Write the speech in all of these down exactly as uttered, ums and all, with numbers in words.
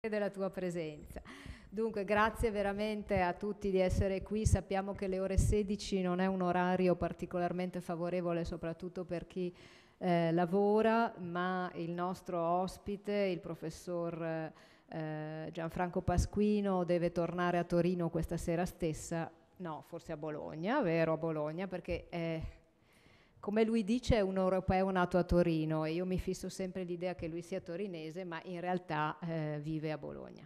della tua presenza. Dunque, grazie veramente a tutti di essere qui. Sappiamo che le ore sedici non è un orario particolarmente favorevole, soprattutto per chi eh, lavora, ma il nostro ospite, il professor eh, Gianfranco Pasquino, deve tornare a Torino questa sera stessa, no, forse a Bologna, vero, a Bologna, perché è, come lui dice, è un europeo nato a Torino e io mi fisso sempre l'idea che lui sia torinese, ma in realtà eh, vive a Bologna.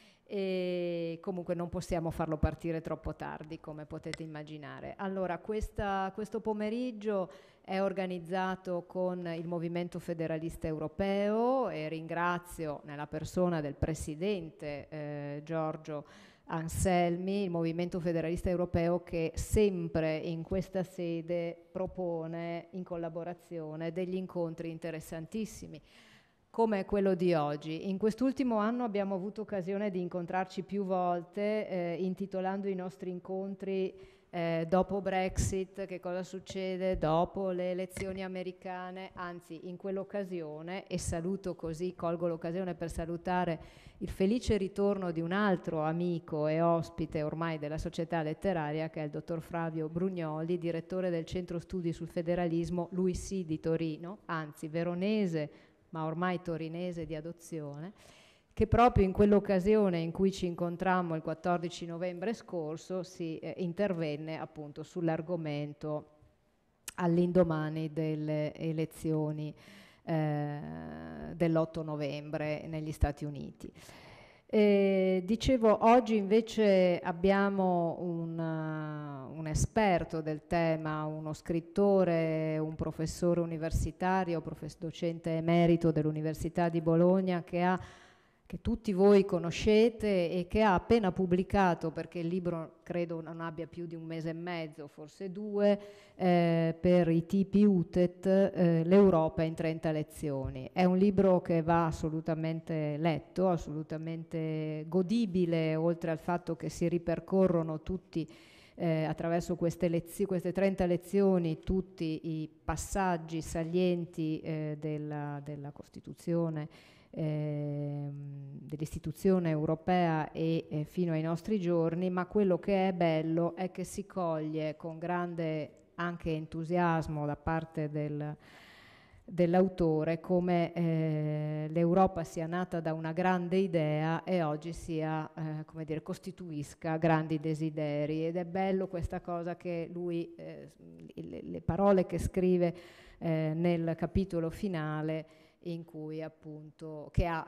E comunque non possiamo farlo partire troppo tardi, come potete immaginare. Allora, questa, questo pomeriggio è organizzato con il Movimento Federalista Europeo e ringrazio nella persona del presidente eh, Giorgio Anselmi, il Movimento Federalista Europeo, che sempre in questa sede propone in collaborazione degli incontri interessantissimi come quello di oggi. In quest'ultimo anno abbiamo avuto occasione di incontrarci più volte eh, intitolando i nostri incontri eh, dopo Brexit, che cosa succede dopo le elezioni americane, anzi in quell'occasione, e saluto così, colgo l'occasione per salutare il felice ritorno di un altro amico e ospite ormai della società letteraria, che è il dottor Flavio Brugnoli, direttore del Centro Studi sul Federalismo, lui sì di Torino, anzi veronese, ma ormai torinese di adozione, che proprio in quell'occasione in cui ci incontrammo il quattordici novembre scorso si eh, intervenne appunto sull'argomento all'indomani delle elezioni eh, dell'otto novembre negli Stati Uniti. Eh, dicevo, oggi invece abbiamo un, uh, un esperto del tema, uno scrittore, un professore universitario, profess- docente emerito dell'Università di Bologna, che ha che tutti voi conoscete e che ha appena pubblicato, perché il libro credo non abbia più di un mese e mezzo, forse due, eh, per i tipi U T E T, eh, L'Europa in trenta lezioni. È un libro che va assolutamente letto, assolutamente godibile, oltre al fatto che si ripercorrono tutti eh, attraverso queste, lezio- queste trenta lezioni tutti i passaggi salienti eh, della, della Costituzione, Eh, dell'istituzione europea e eh, fino ai nostri giorni, ma quello che è bello è che si coglie con grande anche entusiasmo da parte del, dell'autore come eh, l'Europa sia nata da una grande idea e oggi sia, eh, come dire, costituisca grandi desideri, ed è bello questa cosa che lui, eh, le, le parole che scrive eh, nel capitolo finale, in cui appunto che ha,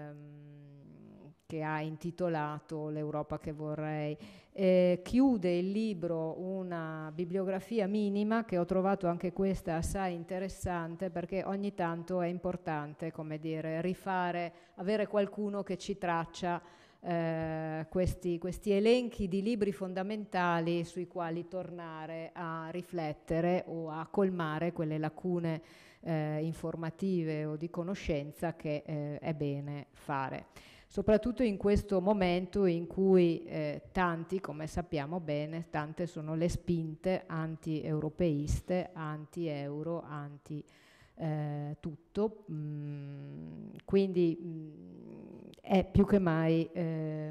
ehm, che ha intitolato L'Europa che vorrei. Eh, chiude il libro una bibliografia minima che ho trovato anche questa assai interessante, perché ogni tanto è importante, come dire, rifare, avere qualcuno che ci traccia eh, questi, questi elenchi di libri fondamentali sui quali tornare a riflettere o a colmare quelle lacune Eh, informative o di conoscenza che eh, è bene fare, soprattutto in questo momento in cui eh, tanti, come sappiamo bene, tante sono le spinte anti-europeiste, anti-euro, anti eh, tutto, mm, quindi mm, è più che mai eh,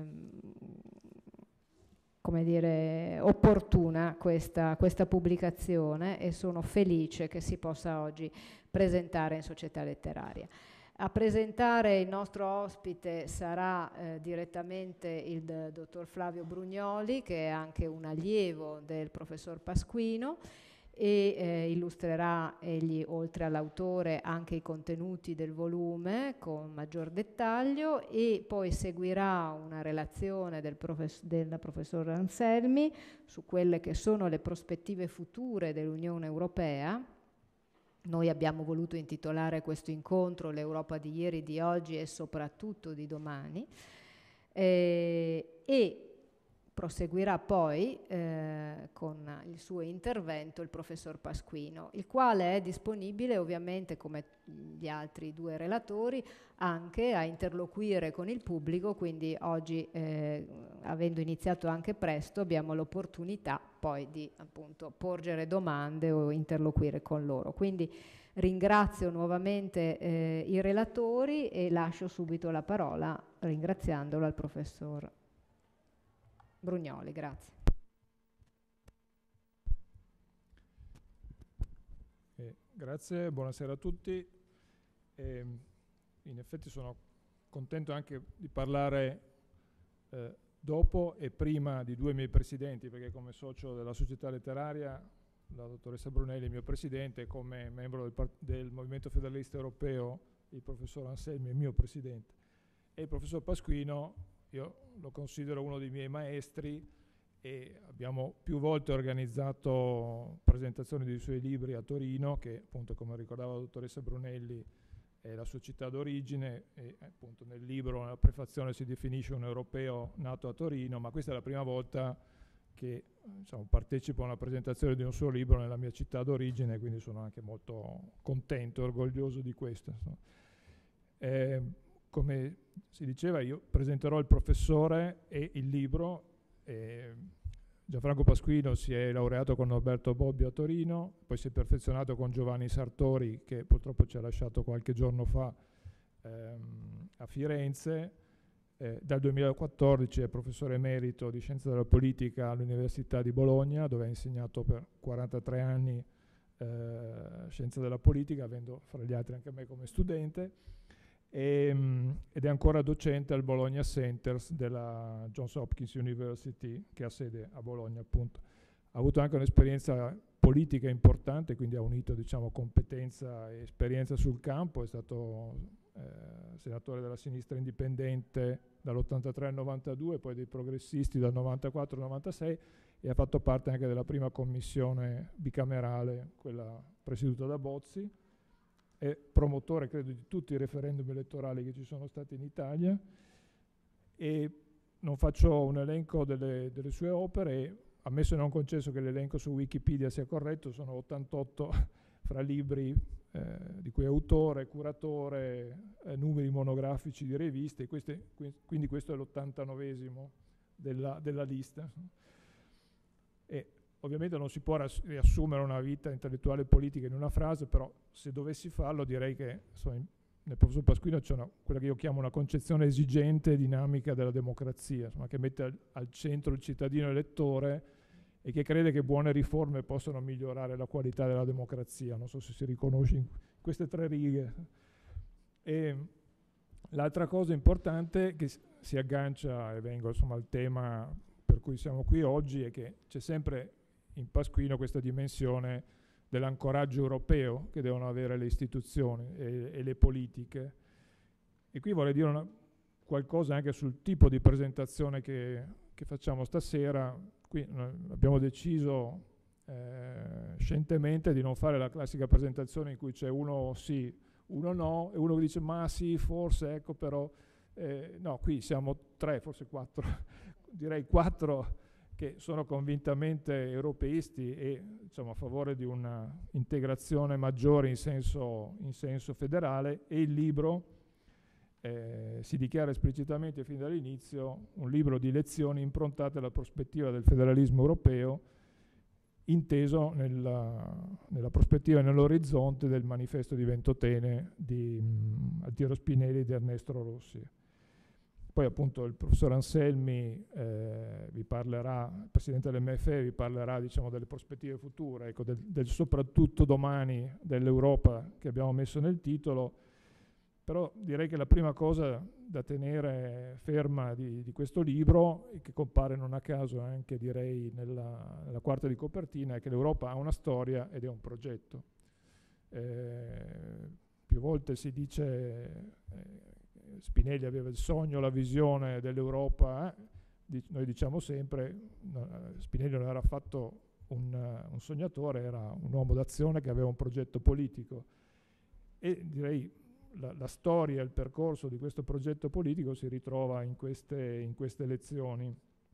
come dire, opportuna questa, questa pubblicazione, e sono felice che si possa oggi presentare in Società Letteraria. A presentare il nostro ospite sarà eh, direttamente il d- dottor Flavio Brugnoli, che è anche un allievo del professor Pasquino, e eh, illustrerà egli, oltre all'autore, anche i contenuti del volume con maggior dettaglio, e poi seguirà una relazione del, profes- del professor Anselmi su quelle che sono le prospettive future dell'Unione Europea. Noi abbiamo voluto intitolare questo incontro L'Europa di ieri, di oggi e soprattutto di domani, eh, e proseguirà poi eh, con il suo intervento il professor Pasquino, il quale è disponibile ovviamente, come gli altri due relatori, anche a interloquire con il pubblico, quindi oggi eh, avendo iniziato anche presto, abbiamo l'opportunità poi di appunto porgere domande o interloquire con loro. Quindi ringrazio nuovamente eh, i relatori e lascio subito la parola, ringraziandolo, al professor Brugnoli. Grazie. Eh, grazie, buonasera a tutti. Eh, in effetti sono contento anche di parlare eh, dopo e prima di due miei presidenti, perché come socio della società letteraria la dottoressa Brunelli è mio presidente, e come membro del, part- del Movimento Federalista Europeo il professor Anselmi è mio presidente. E il professor Pasquino io lo considero uno dei miei maestri, e abbiamo più volte organizzato presentazioni dei suoi libri a Torino, che appunto, come ricordava la dottoressa Brunelli, è la sua città d'origine, e appunto nel libro, nella prefazione, si definisce un europeo nato a Torino, ma questa è la prima volta che diciamo, partecipo a una presentazione di un suo libro nella mia città d'origine, quindi sono anche molto contento e orgoglioso di questo. Eh, come si diceva, io presenterò il professore e il libro. Eh, Gianfranco Pasquino si è laureato con Norberto Bobbio a Torino, poi si è perfezionato con Giovanni Sartori, che purtroppo ci ha lasciato qualche giorno fa ehm, a Firenze. Eh, dal duemilaquattordici è professore emerito di Scienza della Politica all'Università di Bologna, dove ha insegnato per quarantatré anni eh, Scienza della Politica, avendo fra gli altri anche me come studente, e, mh, ed è ancora docente al Bologna Centers della Johns Hopkins University, che ha sede a Bologna appunto. Ha avuto anche un'esperienza politica importante, quindi ha unito diciamo, competenza e esperienza sul campo, è stato Eh, senatore della sinistra indipendente dall'ottantatré al novantadue, poi dei progressisti dal novantaquattro al novantasei, e ha fatto parte anche della prima commissione bicamerale, quella presieduta da Bozzi. È promotore, credo, di tutti i referendum elettorali che ci sono stati in Italia, e non faccio un elenco delle, delle sue opere, ammesso e non concesso che l'elenco su Wikipedia sia corretto, sono ottantotto fra libri Eh, di cui è autore, curatore, eh, numeri monografici di riviste, queste, quindi questo è l'ottantanovesimo della, della lista. E ovviamente non si può riassumere una vita intellettuale e politica in una frase, però se dovessi farlo direi che insomma, nel professor Pasquino c'è una, quella che io chiamo una concezione esigente e dinamica della democrazia, insomma, che mette al, al centro il cittadino elettore, e che crede che buone riforme possano migliorare la qualità della democrazia. Non so se si riconosce in queste tre righe. E l'altra cosa importante che si aggancia, e vengo insomma al tema per cui siamo qui oggi, è che c'è sempre in Pasquino questa dimensione dell'ancoraggio europeo che devono avere le istituzioni e, e le politiche. E qui vorrei dire una, qualcosa anche sul tipo di presentazione che, che facciamo stasera. Qui abbiamo deciso eh, scientemente di non fare la classica presentazione in cui c'è uno sì, uno no, e uno che dice ma sì, forse, ecco però, eh, no, qui siamo tre, forse quattro, direi quattro che sono convintamente europeisti e diciamo, a favore di una integrazione maggiore in senso, in senso federale, e il libro Eh, si dichiara esplicitamente fin dall'inizio un libro di lezioni improntate alla prospettiva del federalismo europeo, inteso nella, nella prospettiva e nell'orizzonte del manifesto di Ventotene di mh, Altiero Spinelli e di Ernesto Rossi. Poi appunto il professor Anselmi eh, vi parlerà, il presidente dell'M F E vi parlerà diciamo, delle prospettive future, ecco, del, del soprattutto domani dell'Europa che abbiamo messo nel titolo. Però direi che la prima cosa da tenere ferma di, di questo libro, e che compare non a caso anche direi nella, nella quarta di copertina, è che l'Europa ha una storia ed è un progetto. Eh, più volte si dice eh, Spinelli aveva il sogno, la visione dell'Europa, eh? Dic- noi diciamo sempre no, Spinelli non era affatto un, un sognatore, era un uomo d'azione che aveva un progetto politico, e direi La, la storia e il percorso di questo progetto politico si ritrova in queste, in queste lezioni,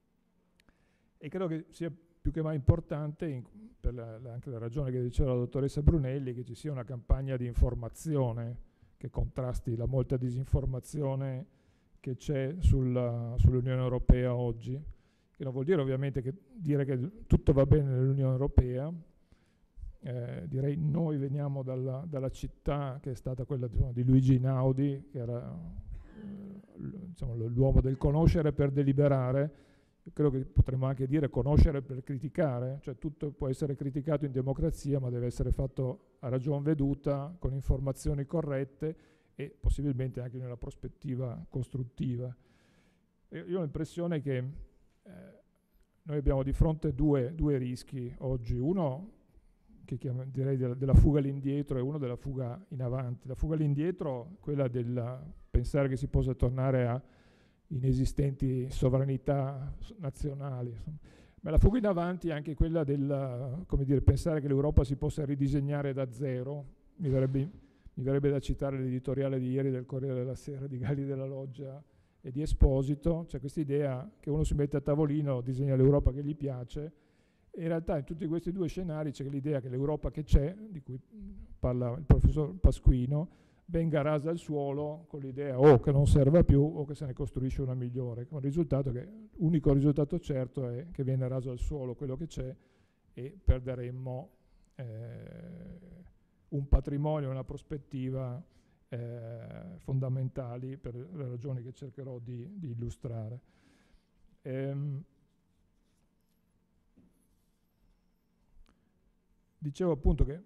e credo che sia più che mai importante, in, per la, la, anche la ragione che diceva la dottoressa Brunelli, che ci sia una campagna di informazione che contrasti la molta disinformazione che c'è sul, sull'Unione Europea oggi, che non vuol dire ovviamente che dire che tutto va bene nell'Unione Europea. Eh, direi noi veniamo dalla, dalla città che è stata quella, diciamo, di Luigi Einaudi, che era eh, diciamo, l'uomo del conoscere per deliberare. Io credo che potremmo anche dire conoscere per criticare, cioè tutto può essere criticato in democrazia, ma deve essere fatto a ragion veduta, con informazioni corrette e possibilmente anche in una prospettiva costruttiva. E io ho l'impressione che eh, noi abbiamo di fronte due, due rischi oggi. Uno che chiamo, direi della, della fuga all'indietro e uno della fuga in avanti. La fuga all'indietro, quella del pensare che si possa tornare a inesistenti sovranità nazionali. Insomma. Ma la fuga in avanti è anche quella del, come dire, pensare che l'Europa si possa ridisegnare da zero. Mi verrebbe, mi verrebbe da citare l'editoriale di ieri del Corriere della Sera di Galli della Loggia e di Esposito. C'è questa idea che uno si mette a tavolino, disegna l'Europa che gli piace. In realtà in tutti questi due scenari c'è l'idea che l'Europa che c'è, di cui parla il professor Pasquino, venga rasa al suolo con l'idea o che non serva più o che se ne costruisce una migliore, con il risultato che l'unico risultato certo è che viene raso al suolo quello che c'è e perderemmo eh, un patrimonio, una prospettiva eh, fondamentali per le ragioni che cercherò di, di illustrare. Ehm, Dicevo appunto che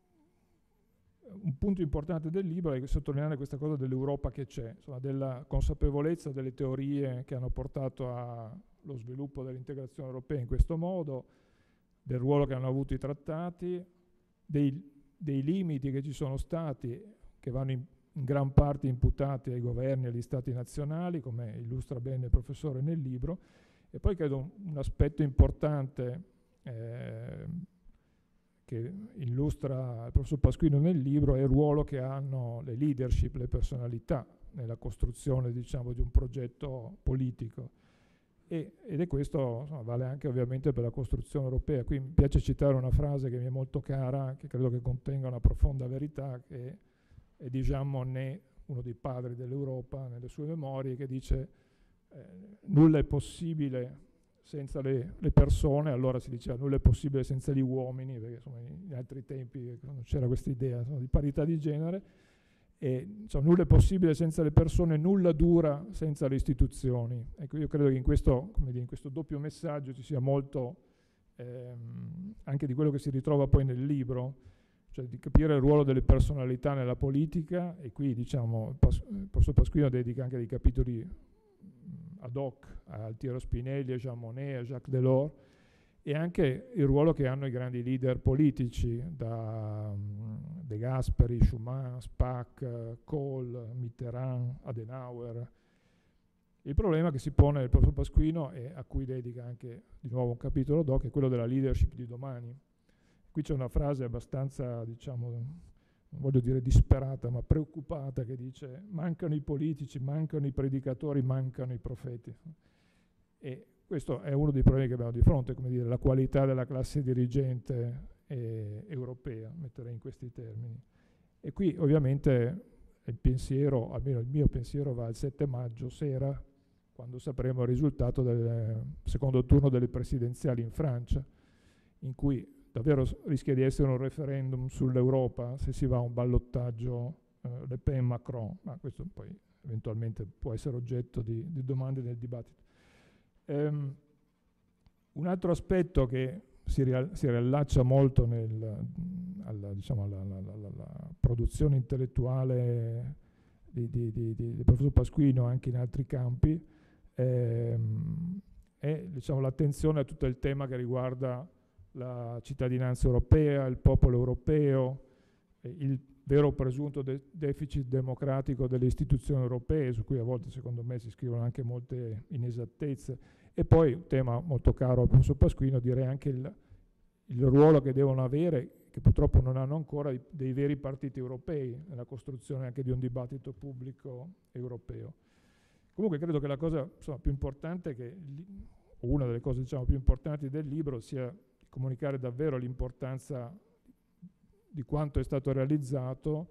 un punto importante del libro è sottolineare questa cosa dell'Europa che c'è, insomma, della consapevolezza delle teorie che hanno portato allo sviluppo dell'integrazione europea in questo modo, del ruolo che hanno avuto i trattati, dei, dei limiti che ci sono stati, che vanno in, in gran parte imputati ai governi e agli stati nazionali, come illustra bene il professore nel libro, e poi credo un, un aspetto importante eh, che illustra il professor Pasquino nel libro è il ruolo che hanno le leadership, le personalità nella costruzione, diciamo, di un progetto politico. E, ed è questo, insomma, vale anche ovviamente per la costruzione europea. Qui mi piace citare una frase che mi è molto cara, che credo che contenga una profonda verità, che è di Jean Monnet, uno dei padri dell'Europa, nelle sue memorie, che dice eh, nulla è possibile senza le, le persone. Allora si diceva nulla è possibile senza gli uomini, perché insomma in altri tempi non c'era questa idea, insomma, di parità di genere, e insomma, nulla è possibile senza le persone, nulla dura senza le istituzioni. Ecco, io credo che in questo, come dire, in questo doppio messaggio ci sia molto ehm, anche di quello che si ritrova poi nel libro, cioè di capire il ruolo delle personalità nella politica, e qui diciamo il, Pas- il professor Pasquino dedica anche dei capitoli ad hoc a Altiero Spinelli, a Jean Monnet, a Jacques Delors, e anche il ruolo che hanno i grandi leader politici, da um, De Gasperi, Schuman, Spaak, Kohl, Mitterrand, Adenauer. Il problema che si pone il professor Pasquino, e a cui dedica anche di nuovo un capitolo doc, è quello della leadership di domani. Qui c'è una frase abbastanza, diciamo, non voglio dire disperata, ma preoccupata, che dice mancano i politici, mancano i predicatori, mancano i profeti. E questo è uno dei problemi che abbiamo di fronte, come dire, la qualità della classe dirigente eh, europea, metterei in questi termini. E qui ovviamente il pensiero, almeno il mio pensiero, va al sette maggio sera, quando sapremo il risultato del secondo turno delle presidenziali in Francia, in cui davvero rischia di essere un referendum sull'Europa se si va a un ballottaggio eh, Le Pen-Macron, ma questo poi eventualmente può essere oggetto di, di domande nel dibattito. Um, un altro aspetto che si, ria- si riallaccia molto nel, alla, diciamo, alla, alla, alla, alla produzione intellettuale di, di, di, di, del professor Pasquino anche in altri campi ehm, è, diciamo, l'attenzione a tutto il tema che riguarda la cittadinanza europea, il popolo europeo, eh, il vero presunto de- deficit democratico delle istituzioni europee, su cui a volte secondo me si scrivono anche molte inesattezze, e poi un tema molto caro al professor Pasquino, direi anche il, il ruolo che devono avere, che purtroppo non hanno ancora, i, dei veri partiti europei nella costruzione anche di un dibattito pubblico europeo. Comunque credo che la cosa, insomma, più importante, che una delle cose, diciamo, più importanti del libro sia comunicare davvero l'importanza di quanto è stato realizzato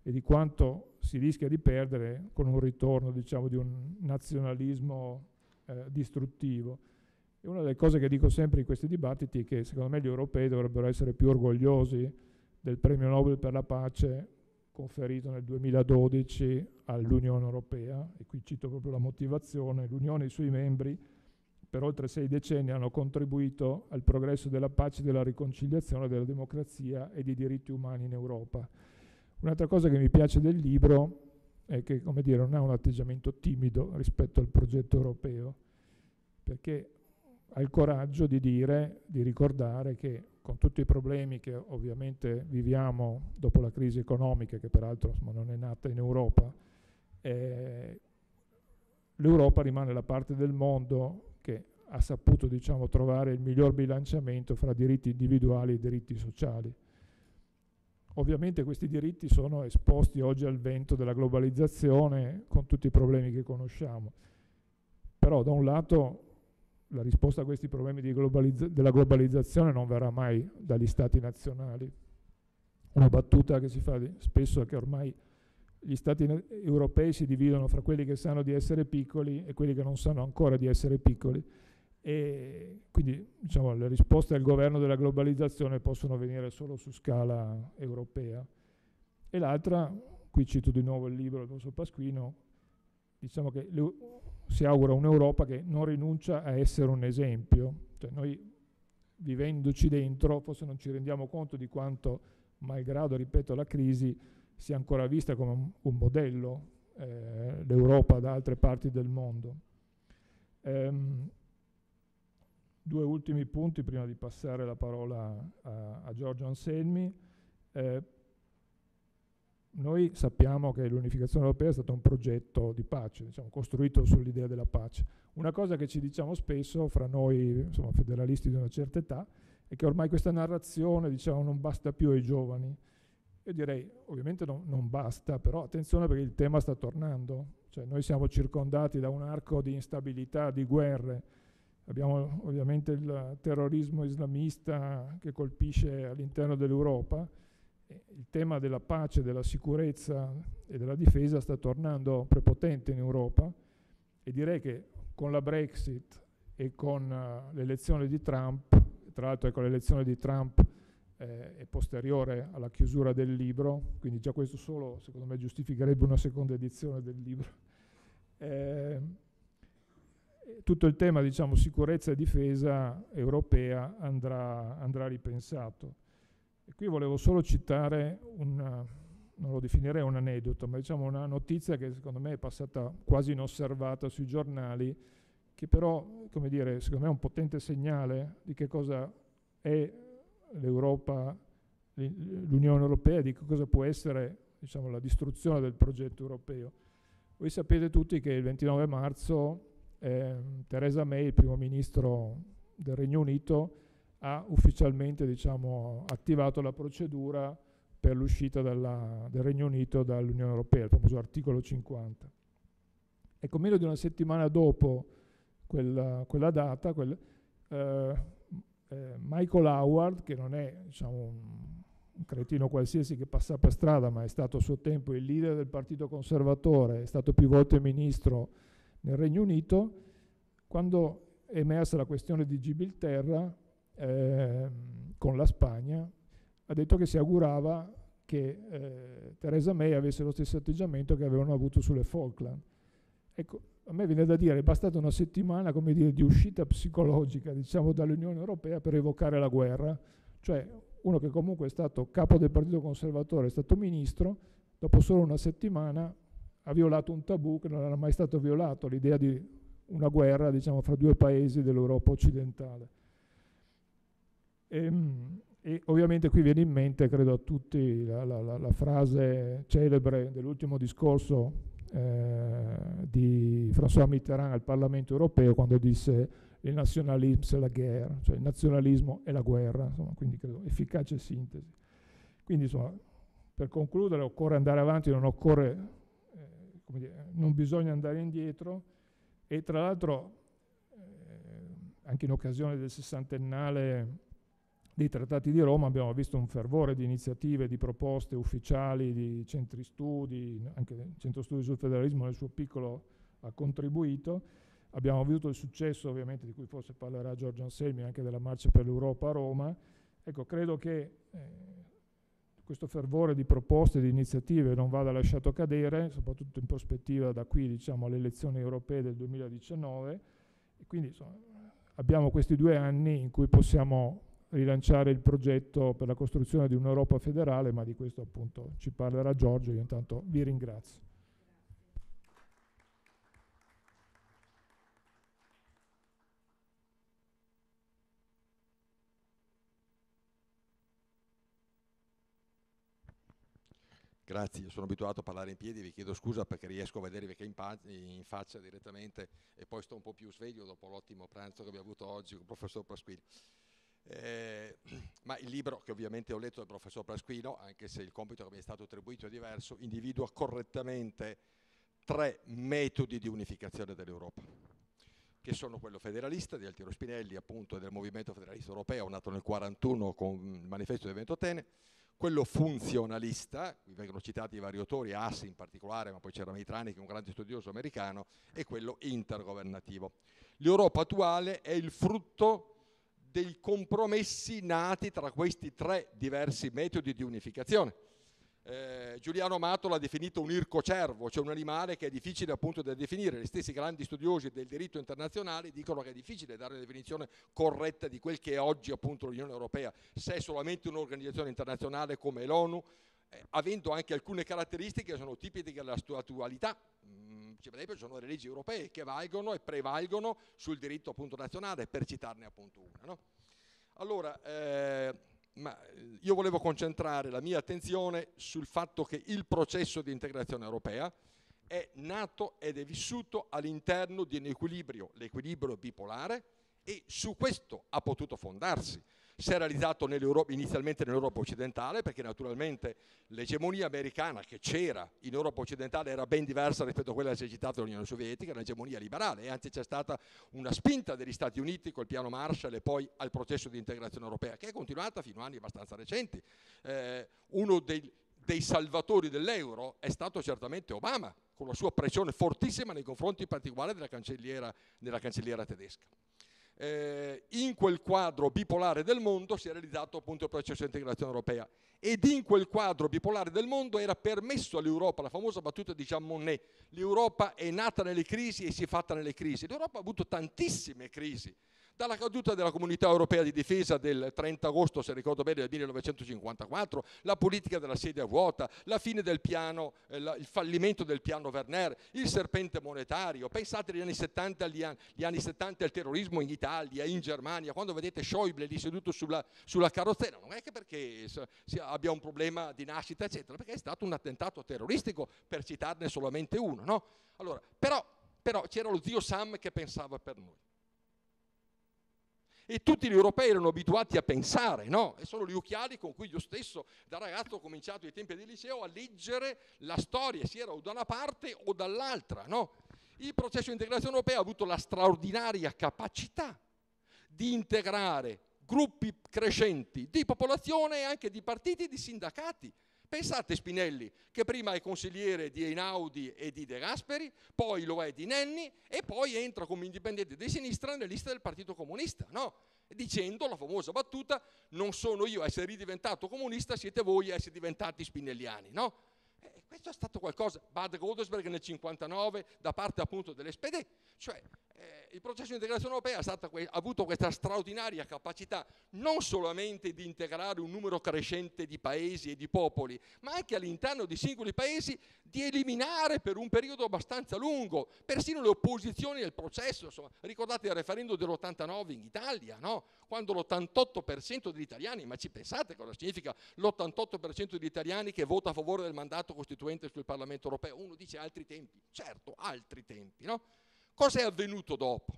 e di quanto si rischia di perdere con un ritorno, diciamo, di un nazionalismo eh, distruttivo. E una delle cose che dico sempre in questi dibattiti è che secondo me gli europei dovrebbero essere più orgogliosi del premio Nobel per la pace conferito nel duemiladodici all'Unione Europea, e qui cito proprio la motivazione: l'Unione e i suoi membri per oltre sei decenni hanno contribuito al progresso della pace, della riconciliazione, della democrazia e dei diritti umani in Europa. Un'altra cosa che mi piace del libro è che, come dire, non ha un atteggiamento timido rispetto al progetto europeo, perché ha il coraggio di dire, di ricordare che con tutti i problemi che ovviamente viviamo dopo la crisi economica, che peraltro insomma, non è nata in Europa, eh, l'Europa rimane la parte del mondo che ha saputo, diciamo, trovare il miglior bilanciamento fra diritti individuali e diritti sociali. Ovviamente questi diritti sono esposti oggi al vento della globalizzazione con tutti i problemi che conosciamo, però da un lato la risposta a questi problemi di globalizza- della globalizzazione non verrà mai dagli stati nazionali. Una battuta che si fa di, spesso è che ormai gli stati na- europei si dividono fra quelli che sanno di essere piccoli e quelli che non sanno ancora di essere piccoli, e quindi, diciamo, le risposte al governo della globalizzazione possono venire solo su scala europea. E l'altra, qui cito di nuovo il libro del professor Pasquino, diciamo che le, si augura un'Europa che non rinuncia a essere un esempio. Cioè noi, vivendoci dentro, forse non ci rendiamo conto di quanto, malgrado, ripeto, la crisi, sia ancora vista come un, un modello eh, l'Europa da altre parti del mondo. Ehm, due ultimi punti prima di passare la parola a, a Giorgio Anselmi. Eh, Noi sappiamo che l'unificazione europea è stato un progetto di pace, diciamo, costruito sull'idea della pace. Una cosa che ci diciamo spesso fra noi, insomma, federalisti di una certa età, è che ormai questa narrazione, diciamo, non basta più ai giovani. Io direi, ovviamente non, non basta, però attenzione perché il tema sta tornando. Cioè, noi siamo circondati da un arco di instabilità, di guerre. Abbiamo ovviamente il terrorismo islamista che colpisce all'interno dell'Europa. Il tema della pace, della sicurezza e della difesa sta tornando prepotente in Europa, e direi che con la Brexit e con uh, l'elezione di Trump, tra l'altro ecco, l'elezione di Trump eh, è posteriore alla chiusura del libro, quindi già questo solo secondo me giustificherebbe una seconda edizione del libro. Eh, tutto il tema, diciamo, sicurezza e difesa europea andrà, andrà ripensato. E qui volevo solo citare, una, non lo definirei un aneddoto, ma diciamo una notizia che secondo me è passata quasi inosservata sui giornali, che però, come dire, secondo me è un potente segnale di che cosa è l'Europa, l'Unione Europea, di che cosa può essere, diciamo, la distruzione del progetto europeo. Voi sapete tutti che il ventinove marzo eh, Theresa May, il primo ministro del Regno Unito, ha ufficialmente, diciamo, attivato la procedura per l'uscita della, del Regno Unito dall'Unione Europea, il famoso articolo cinquanta. Ecco, meno di una settimana dopo quella, quella data, quel, eh, eh, Michael Howard, che non è, diciamo, un, un cretino qualsiasi che passa per strada, ma è stato a suo tempo il leader del Partito Conservatore, è stato più volte ministro nel Regno Unito, quando è emersa la questione di Gibilterra, Eh, con la Spagna, ha detto che si augurava che eh, Theresa May avesse lo stesso atteggiamento che avevano avuto sulle Falkland. Ecco, a me viene da dire, è bastata una settimana, come dire, di uscita psicologica, diciamo, dall'Unione Europea per evocare la guerra. Cioè, uno che comunque è stato capo del Partito Conservatore, è stato ministro, dopo solo una settimana ha violato un tabù che non era mai stato violato, l'idea di una guerra, diciamo, fra due paesi dell'Europa occidentale. E, e ovviamente qui viene in mente, credo a tutti, la, la, la, la frase celebre dell'ultimo discorso eh, di François Mitterrand al Parlamento europeo, quando disse il nazionalismo c'est la guerre, cioè il nazionalismo è la guerra, insomma, quindi credo efficace sintesi. Quindi, insomma, per concludere, occorre andare avanti, non occorre, eh, come dire, non bisogna andare indietro, e tra l'altro eh, anche in occasione del sessantennale dei trattati di Roma abbiamo visto un fervore di iniziative, di proposte ufficiali, di centri studi, anche il Centro Studi sul Federalismo nel suo piccolo ha contribuito. Abbiamo avuto il successo, ovviamente, di cui forse parlerà Giorgio Anselmi, anche della Marcia per l'Europa a Roma. Ecco, credo che eh, questo fervore di proposte, di iniziative non vada lasciato cadere, soprattutto in prospettiva da qui, diciamo, alle elezioni europee del duemiladiciannove. E quindi insomma, abbiamo questi due anni in cui possiamo rilanciare il progetto per la costruzione di un'Europa federale, ma di questo appunto ci parlerà Giorgio. Io intanto vi ringrazio. Grazie, io sono abituato a parlare in piedi, vi chiedo scusa perché riesco a vedervi che in, in faccia direttamente e poi sto un po' più sveglio dopo l'ottimo pranzo che abbiamo avuto oggi con il professor Pasquini. Eh, ma il libro che ovviamente ho letto del professor Pasquino, anche se il compito che mi è stato attribuito è diverso, individua correttamente tre metodi di unificazione dell'Europa, che sono quello federalista di Altiero Spinelli, appunto, e del Movimento Federalista Europeo, nato nel quarantuno con il manifesto di Ventotene, quello funzionalista, qui vengono citati i vari autori, Hasse in particolare, ma poi c'era Mitrani che è un grande studioso americano, e quello intergovernativo. L'Europa attuale è il frutto dei compromessi nati tra questi tre diversi metodi di unificazione. Eh, Giuliano Amato l'ha definito un ircocervo, cioè un animale che è difficile appunto da definire. Gli stessi grandi studiosi del diritto internazionale dicono che è difficile dare una definizione corretta di quel che è oggi appunto l'Unione Europea, se è solamente un'organizzazione internazionale come l'ONU, eh, avendo anche alcune caratteristiche che sono tipiche della sua attualità. Mm, per esempio ci sono le leggi europee che valgono e prevalgono sul diritto appunto nazionale, per citarne appunto una, no? Allora, eh, ma io volevo concentrare la mia attenzione sul fatto che il processo di integrazione europea è nato ed è vissuto all'interno di un equilibrio, l'equilibrio bipolare, e su questo ha potuto fondarsi. Si è realizzato nell'Europa, inizialmente nell'Europa occidentale, perché naturalmente l'egemonia americana che c'era in Europa occidentale era ben diversa rispetto a quella esercitata dall'Unione Sovietica, l'egemonia liberale, e anzi c'è stata una spinta degli Stati Uniti col piano Marshall e poi al processo di integrazione europea, che è continuata fino a anni abbastanza recenti. Eh, uno dei, dei salvatori dell'euro è stato certamente Obama, con la sua pressione fortissima nei confronti in particolare della cancelliera, della cancelliera tedesca. Eh, in quel quadro bipolare del mondo si è realizzato appunto il processo di integrazione europea, ed in quel quadro bipolare del mondo era permesso all'Europa, la famosa battuta di Jean Monnet, l'Europa è nata nelle crisi e si è fatta nelle crisi. L'Europa ha avuto tantissime crisi, dalla caduta della Comunità Europea di Difesa del trenta agosto, se ricordo bene, del millenovecentocinquantaquattro, la politica della sedia vuota, la fine del piano, eh, la, il fallimento del piano Werner, il serpente monetario. Pensate agli anni settanta, agli anni, gli anni settanta, al terrorismo in Italia, in Germania, quando vedete Schäuble lì seduto sulla, sulla carrozzella, non è che perché si abbia un problema di nascita, eccetera, perché è stato un attentato terroristico, per citarne solamente uno, no? Allora, però, però c'era lo zio Sam che pensava per noi. E tutti gli europei erano abituati a pensare, no? E sono gli occhiali con cui io stesso da ragazzo ho cominciato ai tempi del liceo a leggere la storia, sia era o da una parte o dall'altra, no? Il processo di integrazione europea ha avuto la straordinaria capacità di integrare gruppi crescenti di popolazione e anche di partiti e di sindacati. Pensate Spinelli, che prima è consigliere di Einaudi e di De Gasperi, poi lo è di Nenni e poi entra come indipendente di sinistra nelle liste del Partito Comunista, no? Dicendo la famosa battuta: non sono io a essere ridiventato comunista, siete voi a essere diventati spinelliani, no? E questo è stato qualcosa, Bad Godesberg nel cinquantanove, da parte appunto dell'S P D, cioè eh, il processo di integrazione europea ha, stata, ha avuto questa straordinaria capacità non solamente di integrare un numero crescente di paesi e di popoli, ma anche all'interno di singoli paesi di eliminare per un periodo abbastanza lungo persino le opposizioni al processo. Insomma, ricordate il referendum dell'ottantanove in Italia, no? Quando l'ottantotto per cento degli italiani, ma ci pensate cosa significa l'ottantotto per cento degli italiani che vota a favore del mandato costituente sul Parlamento europeo? Uno dice altri tempi, certo, altri tempi, no? Cosa è avvenuto dopo?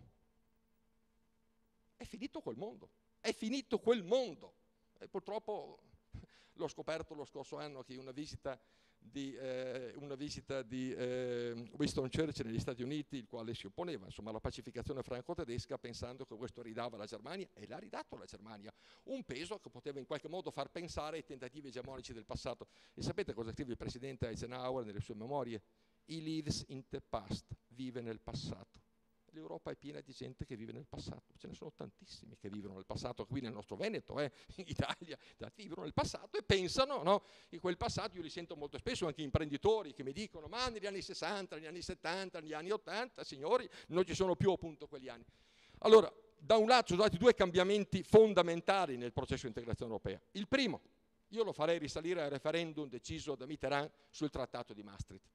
È finito quel mondo, è finito quel mondo. E purtroppo l'ho scoperto lo scorso anno che una visita di eh, una visita di eh, Winston Churchill negli Stati Uniti, il quale si opponeva insomma alla pacificazione franco-tedesca, pensando che questo ridava alla Germania, e l'ha ridato alla Germania un peso che poteva in qualche modo far pensare ai tentativi egemonici del passato. E sapete cosa scrive il presidente Eisenhower nelle sue memorie? He lives in the past, vive nel passato. L'Europa è piena di gente che vive nel passato, ce ne sono tantissimi che vivono nel passato, qui nel nostro Veneto, eh, in Italia, vivono nel passato e pensano, no, in quel passato. Io li sento molto spesso anche imprenditori che mi dicono: ma negli anni sessanta, negli anni settanta, negli anni ottanta, signori, non ci sono più appunto quegli anni. Allora, da un lato sono stati due cambiamenti fondamentali nel processo di integrazione europea. Il primo, io lo farei risalire al referendum deciso da Mitterrand sul Trattato di Maastricht.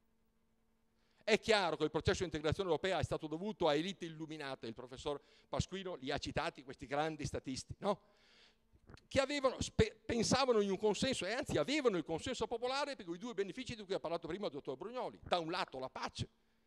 È chiaro che il processo di integrazione europea è stato dovuto a elite illuminate, il professor Pasquino li ha citati, questi grandi statisti, no? Che avevano, pensavano in un consenso, e anzi avevano il consenso popolare per quei due benefici di cui ha parlato prima il dottor Brugnoli. Da un lato la pace.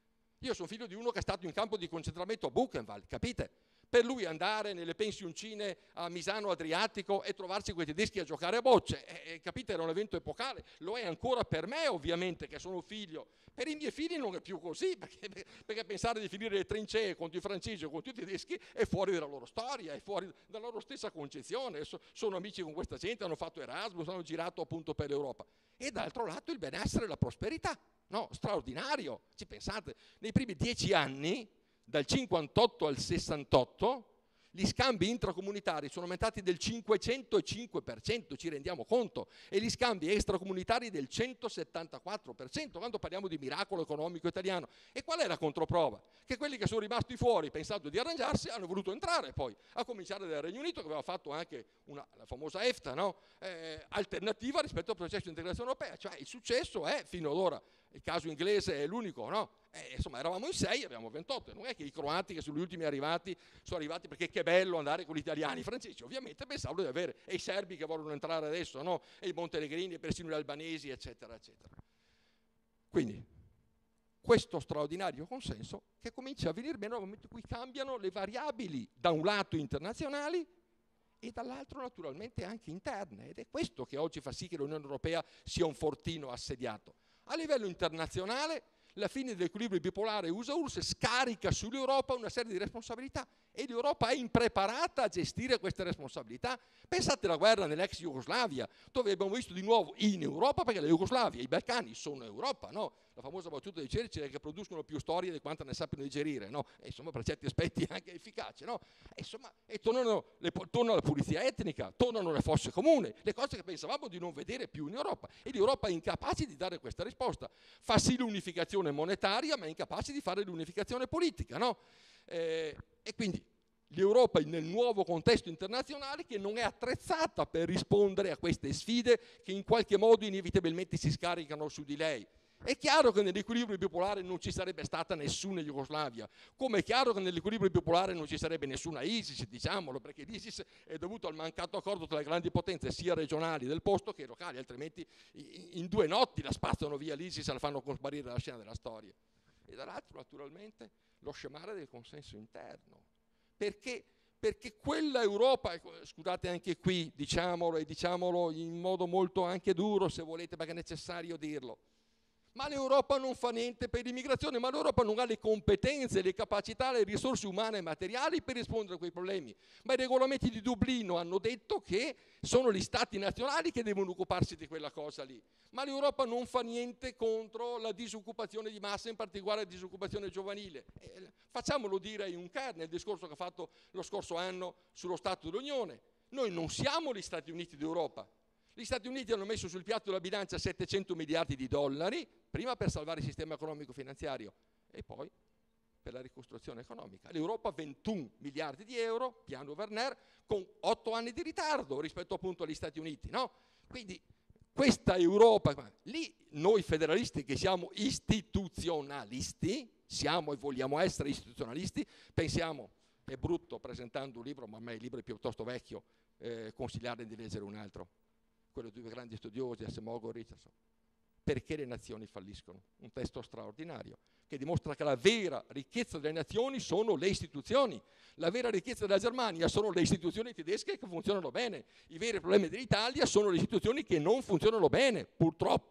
Io sono figlio di uno che è stato in campo di concentramento a Buchenwald, capite? Per lui andare nelle pensioncine a Misano Adriatico e trovarsi quei tedeschi a giocare a bocce, eh, capite, era un evento epocale. Lo è ancora per me, ovviamente, che sono figlio. Per i miei figli non è più così, perché, perché pensare di finire le trincee contro i francesi o contro i tedeschi è fuori dalla loro storia, è fuori dalla loro stessa concezione. So, sono amici con questa gente, hanno fatto Erasmus, hanno girato appunto per l'Europa. E dall'altro lato il benessere e la prosperità, no? Straordinario. Ci pensate, nei primi dieci anni, dal cinquantotto al sessantotto, gli scambi intracomunitari sono aumentati del cinquecentocinque per cento, ci rendiamo conto, e gli scambi extracomunitari del centosettantaquattro per cento, quando parliamo di miracolo economico italiano. E qual è la controprova? Che quelli che sono rimasti fuori pensando di arrangiarsi hanno voluto entrare poi, a cominciare dal Regno Unito, che aveva fatto anche una, la famosa EFTA, no? eh, alternativa rispetto al processo di integrazione europea. Cioè il successo è, fino ad ora, il caso inglese è l'unico, no? Eh, insomma, eravamo in sei, abbiamo ventotto. Non è che i croati, che sono gli ultimi arrivati, sono arrivati perché che bello andare con gli italiani. I francesi ovviamente pensavano di avere, e i serbi che vogliono entrare adesso, no? E i montenegrini, e persino gli albanesi, eccetera, eccetera. Quindi, questo straordinario consenso che comincia a venire meno nel momento in cui cambiano le variabili, da un lato internazionali, e dall'altro naturalmente anche interne. Ed è questo che oggi fa sì che l'Unione Europea sia un fortino assediato. A livello internazionale, la fine dell'equilibrio bipolare U S A-U R S S scarica sull'Europa una serie di responsabilità, e l'Europa è impreparata a gestire queste responsabilità. Pensate alla guerra nell'ex Jugoslavia, dove abbiamo visto di nuovo in Europa, perché la Jugoslavia e i Balcani sono Europa, no? La famosa battuta di Churchill è che producono più storie di quanto ne sappiano digerire, no? E insomma, per certi aspetti anche efficace, no? E insomma, e tornano le, torna la pulizia etnica, tornano le fosse comuni, le cose che pensavamo di non vedere più in Europa. E l'Europa è incapace di dare questa risposta. Fa sì l'unificazione monetaria, ma è incapace di fare l'unificazione politica, no? Eh, e quindi l'Europa nel nuovo contesto internazionale, che non è attrezzata per rispondere a queste sfide che in qualche modo inevitabilmente si scaricano su di lei. È chiaro che nell'equilibrio bipolare non ci sarebbe stata nessuna Jugoslavia, come è chiaro che nell'equilibrio bipolare non ci sarebbe nessuna ISIS, diciamolo, perché l'ISIS è dovuto al mancato accordo tra le grandi potenze sia regionali del posto che locali, altrimenti in due notti la spazzano via l'ISIS e la fanno comparire dalla scena della storia. E dall'altro naturalmente lo scemare del consenso interno. Perché? Perché quella Europa, scusate anche qui, diciamolo e diciamolo in modo molto anche duro se volete, perché è necessario dirlo, ma l'Europa non fa niente per l'immigrazione, ma l'Europa non ha le competenze, le capacità, le risorse umane e materiali per rispondere a quei problemi. Ma i regolamenti di Dublino hanno detto che sono gli stati nazionali che devono occuparsi di quella cosa lì. Ma l'Europa non fa niente contro la disoccupazione di massa, in particolare la disoccupazione giovanile. Eh, facciamolo dire a Juncker nel discorso che ha fatto lo scorso anno sullo Stato dell'Unione. Noi non siamo gli Stati Uniti d'Europa. Gli Stati Uniti hanno messo sul piatto della bilancia settecento miliardi di dollari, prima per salvare il sistema economico-finanziario e poi per la ricostruzione economica. L'Europa ventuno miliardi di euro, piano Werner, con otto anni di ritardo rispetto appunto agli Stati Uniti, no? Quindi questa Europa, lì noi federalisti che siamo istituzionalisti, siamo e vogliamo essere istituzionalisti, pensiamo, è brutto presentando un libro, ma a me il libro è piuttosto vecchio, eh, consigliare di leggere un altro, quello di due grandi studiosi, Acemoglu e Richardson. Perché le nazioni falliscono? Un testo straordinario che dimostra che la vera ricchezza delle nazioni sono le istituzioni. La vera ricchezza della Germania sono le istituzioni tedesche che funzionano bene. I veri problemi dell'Italia sono le istituzioni che non funzionano bene, purtroppo.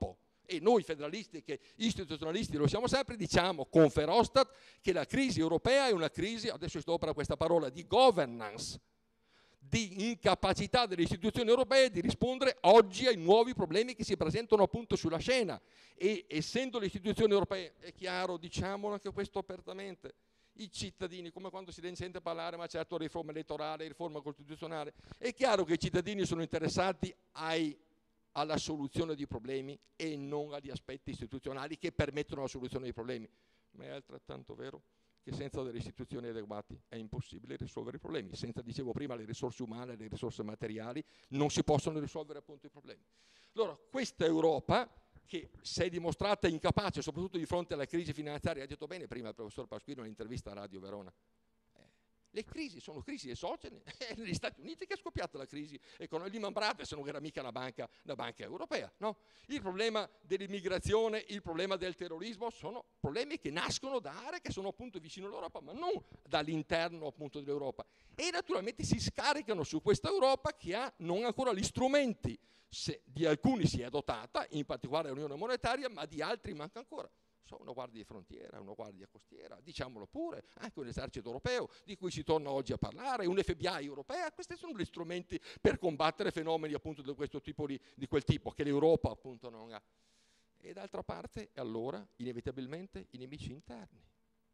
e noi federalisti che istituzionalisti lo siamo sempre, diciamo con Verhofstadt che la crisi europea è una crisi, adesso sto per questa parola, di governance, di incapacità delle istituzioni europee di rispondere oggi ai nuovi problemi che si presentano appunto sulla scena. E essendo le istituzioni europee, è chiaro, diciamolo anche questo apertamente, i cittadini, come quando si sente parlare, ma certo riforma elettorale, riforma costituzionale, è chiaro che i cittadini sono interessati ai, alla soluzione di problemi e non agli aspetti istituzionali che permettono la soluzione dei problemi. Ma è altrettanto vero che senza delle istituzioni adeguate è impossibile risolvere i problemi. Senza, dicevo prima, le risorse umane, le risorse materiali, non si possono risolvere appunto i problemi. Allora, questa Europa, che si è dimostrata incapace, soprattutto di fronte alla crisi finanziaria, ha detto bene prima il professor Pasquino in un'intervista a Radio Verona, eh, le crisi sono crisi esogene, è negli Stati Uniti che è scoppiata la crisi economica, Lehman Brothers non era mica una banca, una banca europea, no? Il problema dell'immigrazione, il problema del terrorismo sono problemi che nascono da aree che sono appunto vicino all'Europa, ma non dall'interno appunto dell'Europa, e naturalmente si scaricano su questa Europa che ha non ancora gli strumenti. Se di alcuni si è dotata, in particolare l'Unione Monetaria, ma di altri manca ancora. So, una guardia di frontiera, una guardia costiera, diciamolo pure, anche un esercito europeo di cui si torna oggi a parlare, un F B I europea, questi sono gli strumenti per combattere fenomeni appunto di questo tipo, di, di quel tipo, che l'Europa appunto non ha. E d'altra parte, allora, inevitabilmente, i nemici interni.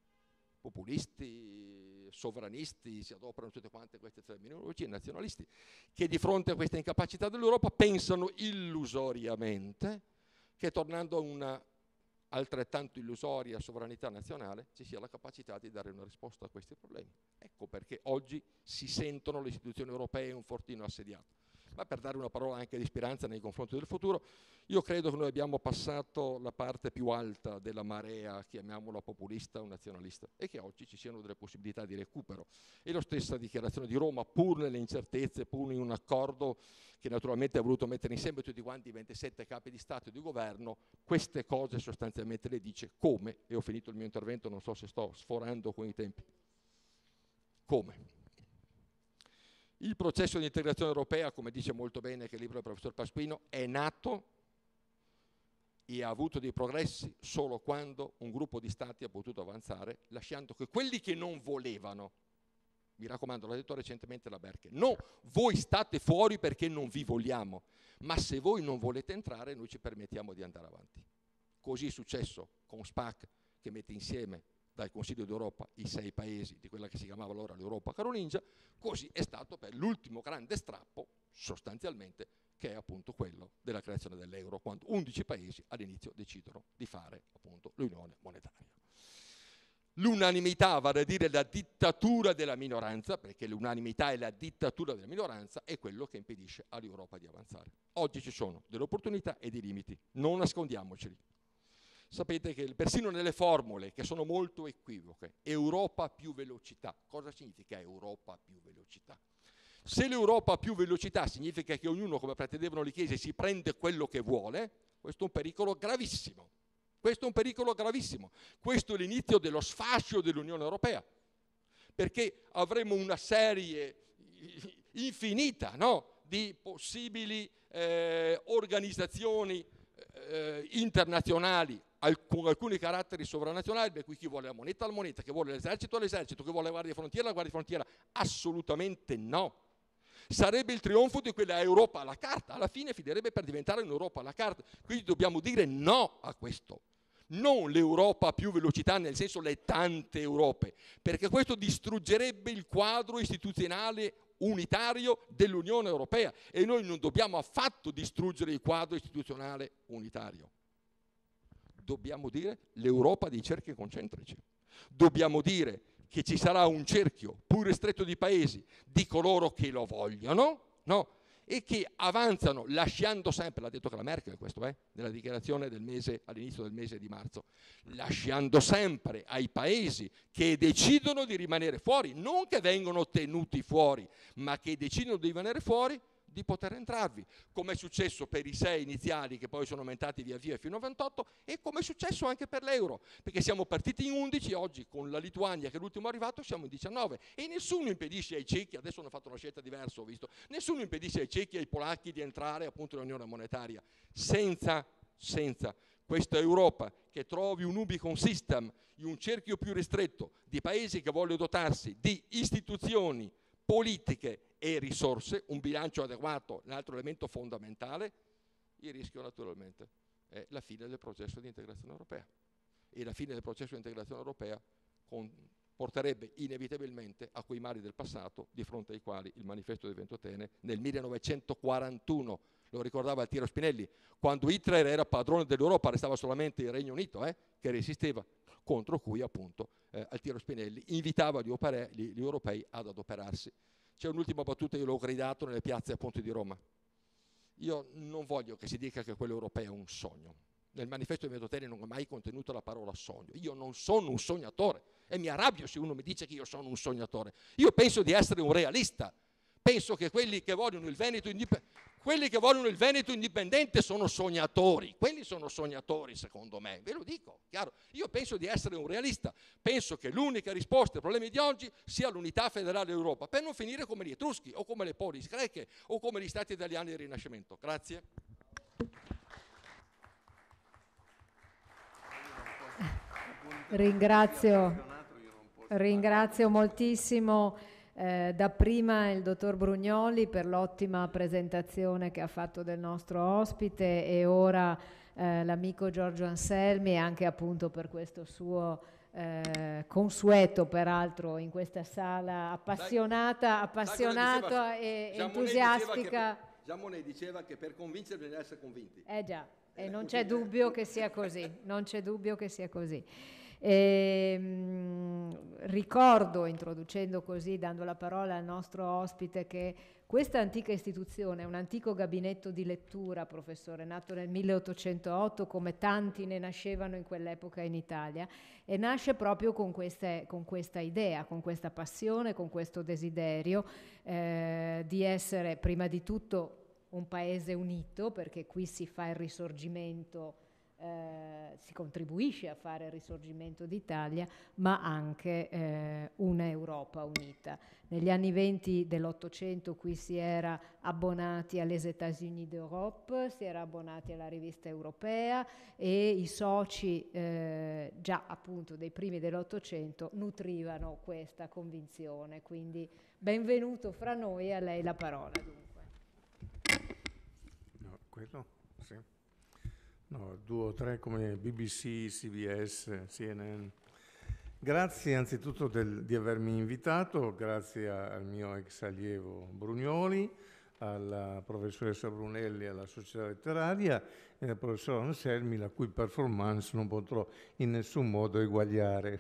Populisti, sovranisti, si adoperano tutte quante queste terminologie, nazionalisti, che di fronte a questa incapacità dell'Europa pensano illusoriamente che tornando a una altrettanto illusoria sovranità nazionale ci sia la capacità di dare una risposta a questi problemi. Ecco perché oggi si sentono le istituzioni europee un fortino assediato. Ma per dare una parola anche di speranza nei confronti del futuro, io credo che noi abbiamo passato la parte più alta della marea, chiamiamola populista o nazionalista, e che oggi ci siano delle possibilità di recupero. E la stessa dichiarazione di Roma, pur nelle incertezze, pur in un accordo che naturalmente ha voluto mettere insieme tutti quanti i ventisette capi di Stato e di Governo, queste cose sostanzialmente le dice come, e ho finito il mio intervento, non so se sto sforando con i tempi, come. Il processo di integrazione europea, come dice molto bene anche il libro del professor Pasquino, è nato e ha avuto dei progressi solo quando un gruppo di stati ha potuto avanzare, lasciando che quelli che non volevano, mi raccomando, l'ha detto recentemente la Merkel, no, voi state fuori perché non vi vogliamo, ma se voi non volete entrare noi ci permettiamo di andare avanti. Così è successo con SPAC, che mette insieme dal Consiglio d'Europa i sei paesi di quella che si chiamava allora l'Europa carolingia, così è stato per l'ultimo grande strappo, sostanzialmente, che è appunto quello della creazione dell'euro, quando undici paesi all'inizio decidono di fare appunto l'unione monetaria. L'unanimità, vale a dire la dittatura della minoranza, perché l'unanimità è la dittatura della minoranza, è quello che impedisce all'Europa di avanzare. Oggi ci sono delle opportunità e dei limiti, non nascondiamoceli. Sapete che persino nelle formule, che sono molto equivoche, Europa più velocità, cosa significa Europa più velocità? Se l'Europa più velocità significa che ognuno, come pretendevano le chiese, si prende quello che vuole, questo è un pericolo gravissimo. Questo è un pericolo gravissimo. Questo è l'inizio dello sfascio dell'Unione Europea, perché avremo una serie infinita, no, di possibili eh, organizzazioni eh, internazionali al, con alcuni caratteri sovranazionali, per cui chi vuole la moneta la moneta, chi vuole l'esercito l'esercito, chi vuole la guardia di frontiera la guardia di frontiera. Assolutamente no. Sarebbe il trionfo di quella Europa alla carta, alla fine finirebbe per diventare un'Europa alla carta, quindi dobbiamo dire no a questo. Non l'Europa a più velocità, nel senso le tante Europe, perché questo distruggerebbe il quadro istituzionale unitario dell'Unione Europea e noi non dobbiamo affatto distruggere il quadro istituzionale unitario. Dobbiamo dire l'Europa dei cerchi concentrici. Dobbiamo dire che ci sarà un cerchio pur ristretto di paesi, di coloro che lo vogliono, no? E che avanzano lasciando sempre, l'ha detto che la Merkel questo, eh, nella dichiarazione del mese, all'inizio del mese di marzo, lasciando sempre ai paesi che decidono di rimanere fuori, non che vengono tenuti fuori, ma che decidono di rimanere fuori, di poter entrarvi, come è successo per i sei iniziali che poi sono aumentati via via fino a ventotto e come è successo anche per l'euro, perché siamo partiti in undici, oggi con la Lituania che è l'ultimo arrivato siamo in diciannove e nessuno impedisce ai cechi, adesso hanno fatto una scelta diversa ho visto, nessuno impedisce ai cechi e ai polacchi di entrare appunto nell'unione monetaria senza senza questa Europa che trovi un Ubicon System, in un cerchio più ristretto di paesi che vogliono dotarsi di istituzioni, politiche e risorse, un bilancio adeguato, un altro elemento fondamentale, il rischio naturalmente è la fine del processo di integrazione europea. E la fine del processo di integrazione europea con, porterebbe inevitabilmente a quei mali del passato di fronte ai quali il manifesto di Ventotene nel millenovecentoquarantuno, lo ricordava Altiero Spinelli, quando Hitler era padrone dell'Europa, restava solamente il Regno Unito eh, che resisteva, contro cui appunto eh, Altiero Spinelli invitava gli, opere, gli, gli europei ad adoperarsi. C'è un'ultima battuta, io l'ho gridato nelle piazze appunto di Roma. Io non voglio che si dica che quello europeo è un sogno. Nel manifesto di Ventotene non è mai contenuta la parola sogno. Io non sono un sognatore e mi arrabbio se uno mi dice che io sono un sognatore. Io penso di essere un realista. Penso che quelli che vogliono il Veneto indipendente, quelli che vogliono il Veneto indipendente sono sognatori. Quelli sono sognatori, secondo me. Ve lo dico, chiaro. Io penso di essere un realista. Penso che l'unica risposta ai problemi di oggi sia l'unità federale dell'Europa, per non finire come gli Etruschi o come le polis greche o come gli stati italiani del Rinascimento. Grazie. Ringrazio, ringrazio moltissimo eh, dapprima il dottor Brugnoli per l'ottima presentazione che ha fatto del nostro ospite e ora eh, l'amico Giorgio Anselmi, e anche appunto per questo suo eh, consueto peraltro in questa sala appassionata, appassionata e entusiastica. Jean Monnet diceva che per convincere bisogna essere convinti. Eh già, e non c'è dubbio che sia così, non c'è dubbio che sia così. E, mh, ricordo, introducendo così, dando la parola al nostro ospite, che questa antica istituzione, un antico gabinetto di lettura, professore, nato nel milleottocentootto, come tanti ne nascevano in quell'epoca in Italia, e nasce proprio con, queste, con questa idea, con questa passione, con questo desiderio eh, di essere prima di tutto un paese unito, perché qui si fa il risorgimento, eh, si contribuisce a fare il risorgimento d'Italia, ma anche eh, un'Europa unita. Negli anni venti dell'Ottocento qui si era abbonati all'Es États-Unis d'Europe, si era abbonati alla rivista europea e i soci eh, già appunto dei primi dell'Ottocento nutrivano questa convinzione. Quindi benvenuto fra noi, a lei la parola. Dunque. No, quello? Sì. No, due o tre come B B C, C B S, C N N. Grazie anzitutto del, di avermi invitato, grazie a, al mio ex allievo Brugnoli, alla professoressa Brunelli, alla società letteraria e al professor Anselmi, la cui performance non potrò in nessun modo eguagliare.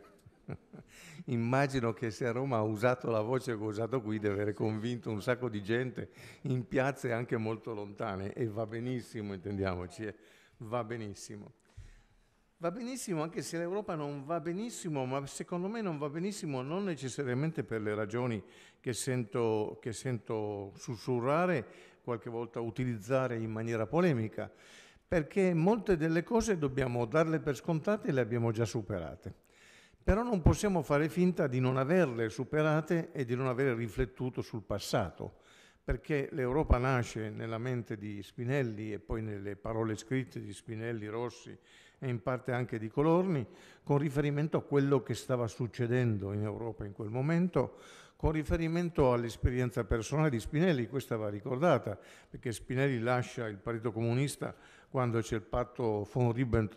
Immagino che se a Roma ha usato la voce che ho usato qui deve aver convinto un sacco di gente in piazze anche molto lontane, e va benissimo, intendiamoci, eh. va benissimo. Va benissimo anche se l'Europa non va benissimo, ma secondo me non va benissimo non necessariamente per le ragioni che sento, che sento sussurrare, qualche volta utilizzare in maniera polemica, perché molte delle cose dobbiamo darle per scontate e le abbiamo già superate. Però non possiamo fare finta di non averle superate e di non aver riflettuto sul passato, perché l'Europa nasce nella mente di Spinelli e poi nelle parole scritte di Spinelli, Rossi e in parte anche di Colorni, con riferimento a quello che stava succedendo in Europa in quel momento, con riferimento all'esperienza personale di Spinelli. Questa va ricordata, perché Spinelli lascia il Partito Comunista quando c'è il patto von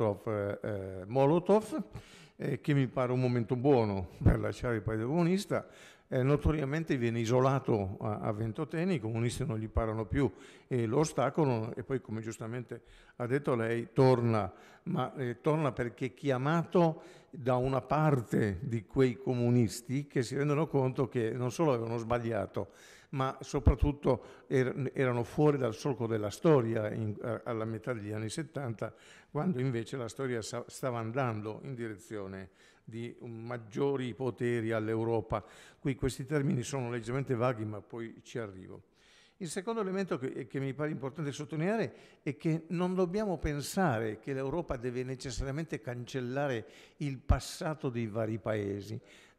Ribbentrop-Molotov, eh, eh, che mi pare un momento buono per lasciare il Partito Comunista. Eh, notoriamente viene isolato a, a Ventotene, i comunisti non gli parlano più e lo ostacolano, e poi, come giustamente ha detto lei, torna, ma eh, torna perché è chiamato da una parte di quei comunisti che si rendono conto che non solo avevano sbagliato, ma soprattutto er- erano fuori dal solco della storia in, a, alla metà degli anni settanta, quando invece la storia sa- stava andando in direzione di maggiori poteri all'Europa. Qui questi termini sono leggermente vaghi, ma poi ci arrivo. Il secondo elemento che, che mi pare importante sottolineare è che non dobbiamo pensare che l'Europa deve necessariamente cancellare il passato dei vari paesi.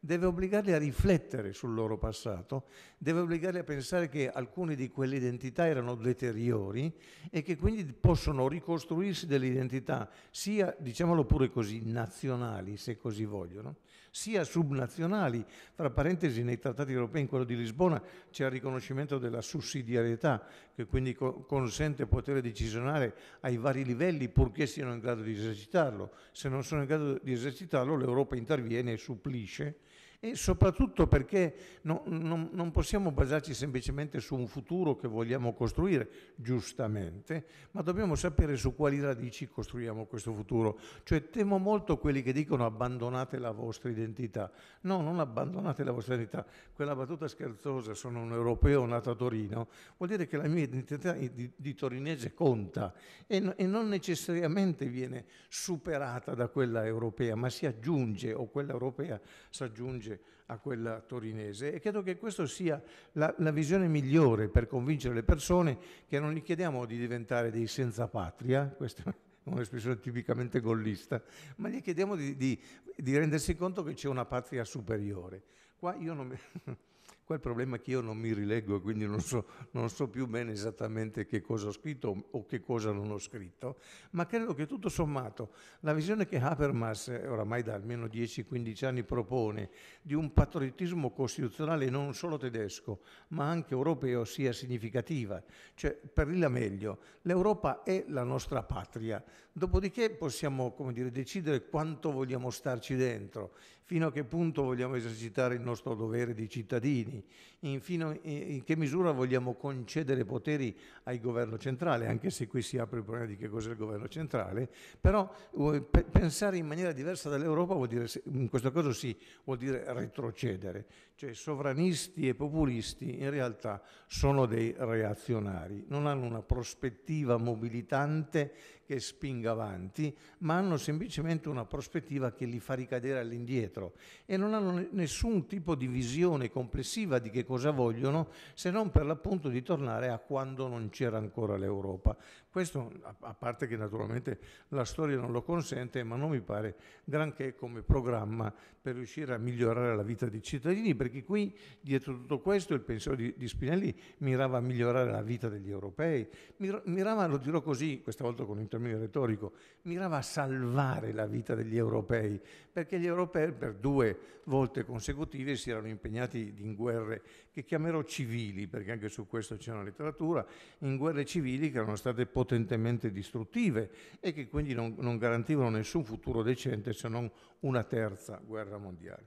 deve obbligarli a riflettere sul loro passato, deve obbligarli a pensare che alcune di quelle identità erano deteriori e che quindi possono ricostruirsi delle identità sia, diciamolo pure così, nazionali, se così vogliono, sia subnazionali. Fra parentesi, nei trattati europei, in quello di Lisbona, c'è il riconoscimento della sussidiarietà, che quindi co- consente potere decisionale ai vari livelli, purché siano in grado di esercitarlo. Se non sono in grado di esercitarlo, l'Europa interviene e supplisce, e soprattutto perché no, non, non possiamo basarci semplicemente su un futuro che vogliamo costruire, giustamente, ma dobbiamo sapere su quali radici costruiamo questo futuro. Cioè temo molto quelli che dicono abbandonate la vostra identità. No, non abbandonate la vostra identità. Quella battuta scherzosa, sono un europeo nato a Torino, vuol dire che la mia identità di, di torinese conta e, e non necessariamente viene superata da quella europea, ma si aggiunge, o quella europea si aggiunge a quella torinese, e credo che questa sia la, la visione migliore per convincere le persone che non gli chiediamo di diventare dei senza patria, questa è un'espressione tipicamente gollista, ma gli chiediamo di, di, di rendersi conto che c'è una patria superiore. Qua io non mi... Qua il problema è che io non mi rileggo e quindi non so, non so più bene esattamente che cosa ho scritto o che cosa non ho scritto, ma credo che tutto sommato la visione che Habermas oramai da almeno dieci quindici anni propone di un patriottismo costituzionale non solo tedesco ma anche europeo sia significativa. Cioè, per dirla meglio, l'Europa è la nostra patria, dopodiché possiamo, come dire, decidere quanto vogliamo starci dentro, fino a che punto vogliamo esercitare il nostro dovere di cittadini, infine in che misura vogliamo concedere poteri al governo centrale, anche se qui si apre il problema di che cos'è il governo centrale, però pensare in maniera diversa dall'Europa vuol dire, in questo caso sì, vuol dire retrocedere, cioè sovranisti e populisti in realtà sono dei reazionari, non hanno una prospettiva mobilitante che spinga avanti, ma hanno semplicemente una prospettiva che li fa ricadere all'indietro e non hanno nessun tipo di visione complessiva di che cosa vogliono, se non per l'appunto di tornare a quando non c'era ancora l'Europa. Questo, a parte che naturalmente la storia non lo consente, ma non mi pare granché come programma per riuscire a migliorare la vita dei cittadini, perché qui dietro tutto questo il pensiero di, di Spinelli mirava a migliorare la vita degli europei, mirava, lo dirò così, questa volta con un termine retorico, mirava a salvare la vita degli europei, perché gli europei per due volte consecutive si erano impegnati in guerre che chiamerò civili, perché anche su questo c'è una letteratura, in guerre civili che erano state potentemente distruttive e che quindi non, non garantivano nessun futuro decente se non una terza guerra mondiale.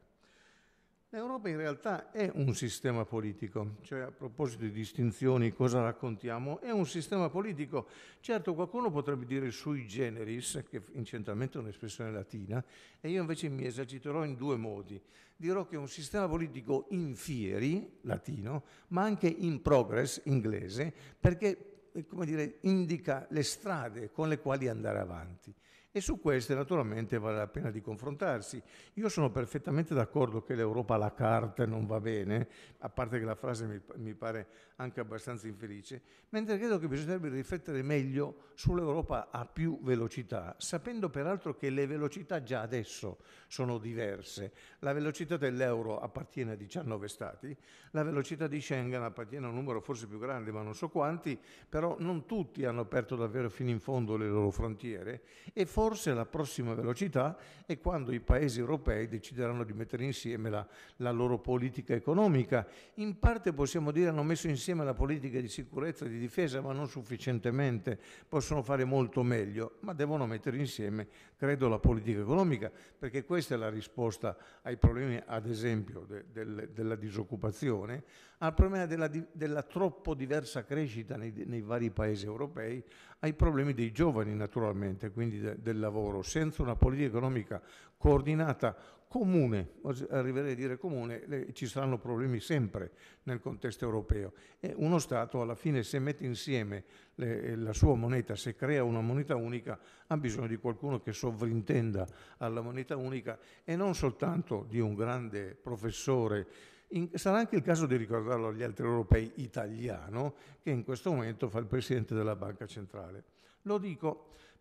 L'Europa in realtà è un sistema politico, cioè a proposito di distinzioni, cosa raccontiamo? È un sistema politico. Certo, qualcuno potrebbe dire sui generis, che incidentalmente è un'espressione latina, e io invece mi eserciterò in due modi. Dirò che è un sistema politico in fieri, latino, ma anche in progress, inglese, perché, come dire, indica le strade con le quali andare avanti. E su queste naturalmente vale la pena di confrontarsi. Io sono perfettamente d'accordo che l'Europa à la carte non va bene, a parte che la frase mi, mi pare anche abbastanza infelice, mentre credo che bisognerebbe riflettere meglio sull'Europa a più velocità, sapendo peraltro che le velocità già adesso sono diverse. La velocità dell'euro appartiene a diciannove stati, la velocità di Schengen appartiene a un numero forse più grande, ma non so quanti, però non tutti hanno aperto davvero fino in fondo le loro frontiere e forse la prossima velocità è quando i paesi europei decideranno di mettere insieme la, la loro politica economica. In parte possiamo dire hanno messo insieme la politica di sicurezza e di difesa, ma non sufficientemente, possono fare molto meglio, ma devono mettere insieme, credo, la politica economica, perché questa è la risposta ai problemi, ad esempio, de, de, della disoccupazione, al problema della, della troppo diversa crescita nei, nei vari paesi europei, ai problemi dei giovani naturalmente, quindi de, del lavoro. Senza una politica economica coordinata, comune, arriverei a dire comune, le, ci saranno problemi sempre nel contesto europeo. E uno Stato alla fine, se mette insieme le, la sua moneta, se crea una moneta unica, ha bisogno di qualcuno che sovrintenda alla moneta unica e non soltanto di un grande professore. In, sarà anche il caso di ricordarlo agli altri europei, italiano, che in questo momento fa il presidente della Banca Centrale. Lo dico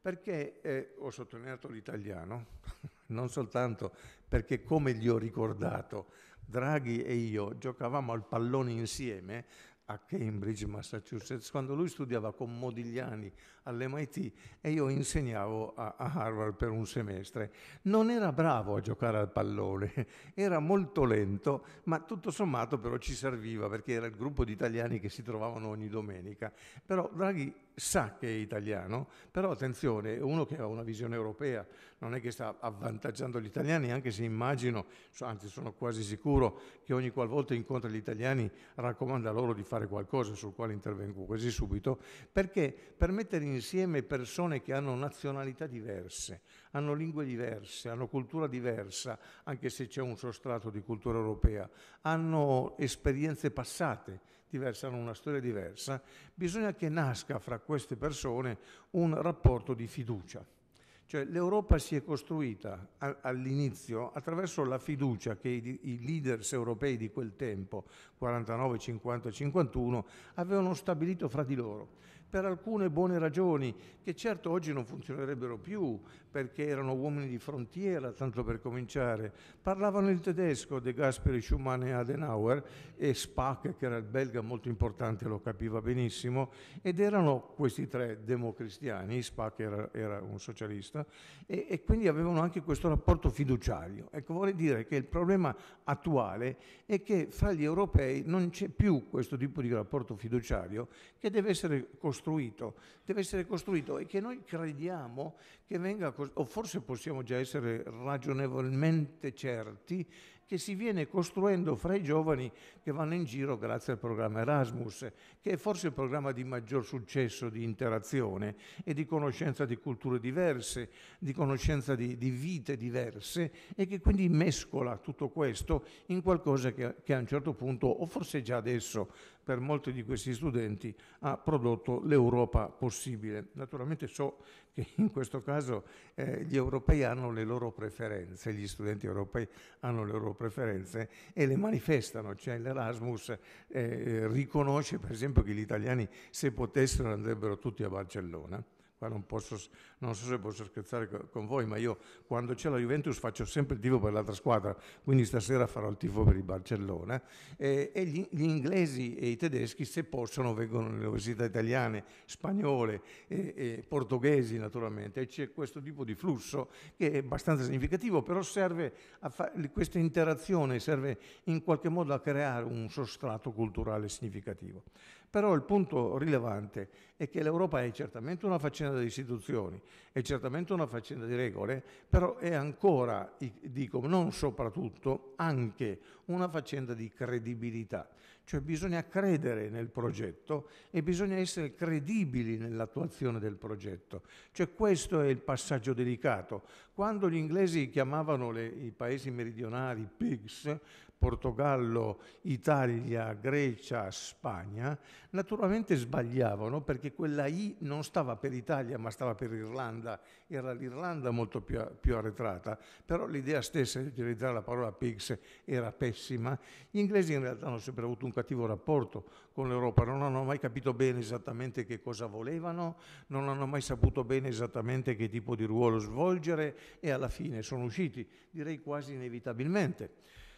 perché eh, ho sottolineato l'italiano, non soltanto perché, come gli ho ricordato, Draghi e io giocavamo al pallone insieme a Cambridge, Massachusetts, quando lui studiava con Modigliani all'M I T e io insegnavo a, a Harvard per un semestre. Non era bravo a giocare al pallone, era molto lento, ma tutto sommato però ci serviva, perché era il gruppo di italiani che si trovavano ogni domenica. Però Draghi sa che è italiano, però attenzione, è uno che ha una visione europea, non è che sta avvantaggiando gli italiani, anche se immagino, anzi sono quasi sicuro, che ogni qualvolta incontra gli italiani raccomanda loro di fare qualcosa, sul quale intervengo quasi subito, perché per mettere insieme persone che hanno nazionalità diverse, hanno lingue diverse, hanno cultura diversa, anche se c'è un sostrato di cultura europea, hanno esperienze passate diverse, hanno una storia diversa, bisogna che nasca fra queste persone un rapporto di fiducia. Cioè l'Europa si è costruita a, all'inizio attraverso la fiducia che i, i leaders europei di quel tempo, quarantanove, cinquanta, cinquantuno, avevano stabilito fra di loro, per alcune buone ragioni che certo oggi non funzionerebbero più, perché erano uomini di frontiera, tanto per cominciare. Parlavano il tedesco, De Gasperi, Schumann e Adenauer, e Spaak, che era il belga molto importante, lo capiva benissimo, ed erano questi tre democristiani, Spaak era, era un socialista, e, e quindi avevano anche questo rapporto fiduciario. Ecco, vorrei dire che il problema attuale è che fra gli europei non c'è più questo tipo di rapporto fiduciario che deve essere costruito, deve essere costruito e che noi crediamo che venga, o forse possiamo già essere ragionevolmente certi, che si viene costruendo fra i giovani che vanno in giro grazie al programma Erasmus, che è forse il programma di maggior successo di interazione e di conoscenza di culture diverse, di conoscenza di, di vite diverse, e che quindi mescola tutto questo in qualcosa che, che a un certo punto, o forse già adesso, per molti di questi studenti ha prodotto l'Europa possibile. Naturalmente so che in questo caso eh, gli europei hanno le loro preferenze, gli studenti europei hanno le loro preferenze e le manifestano, cioè l'Erasmus eh, riconosce per esempio che gli italiani, se potessero, andrebbero tutti a Barcellona. Qua non, posso, non so se posso scherzare con voi, ma io quando c'è la Juventus faccio sempre il tifo per l'altra squadra, quindi stasera farò il tifo per il Barcellona. E, e gli, gli inglesi e i tedeschi, se possono, vengono nelle università italiane, spagnole e, e portoghesi naturalmente, e c'è questo tipo di flusso che è abbastanza significativo, però serve a fare questa interazione, serve in qualche modo a creare un sostrato culturale significativo. Però il punto rilevante è che l'Europa è certamente una faccenda di istituzioni, è certamente una faccenda di regole, però è ancora, dico, non soprattutto, anche una faccenda di credibilità. Cioè bisogna credere nel progetto e bisogna essere credibili nell'attuazione del progetto. Cioè questo è il passaggio delicato. Quando gli inglesi chiamavano le, i paesi meridionali pigs, Portogallo, Italia, Grecia, Spagna, naturalmente sbagliavano, perché quella I non stava per Italia ma stava per Irlanda, era l'Irlanda molto più, più arretrata, però l'idea stessa di utilizzare la parola pigs era pessima. Gli inglesi in realtà hanno sempre avuto un cattivo rapporto con l'Europa, non hanno mai capito bene esattamente che cosa volevano, non hanno mai saputo bene esattamente che tipo di ruolo svolgere e alla fine sono usciti, direi quasi inevitabilmente.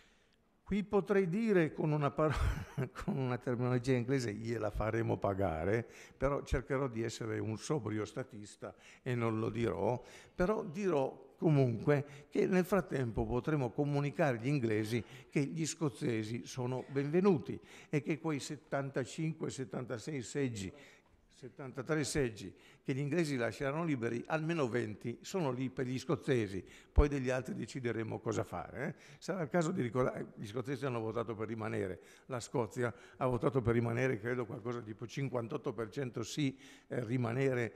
Qui potrei dire con una, parola, con una terminologia inglese, gliela faremo pagare, però cercherò di essere un sobrio statista e non lo dirò, però dirò comunque che nel frattempo potremo comunicare agli inglesi che gli scozzesi sono benvenuti e che quei settantacinque settantasei seggi, settantatré seggi che gli inglesi lasceranno liberi, almeno venti sono lì per gli scozzesi, poi degli altri decideremo cosa fare. Eh? Sarà il caso di ricordare, gli scozzesi hanno votato per rimanere, la Scozia ha votato per rimanere, credo qualcosa tipo cinquantotto per cento sì, eh, rimanere,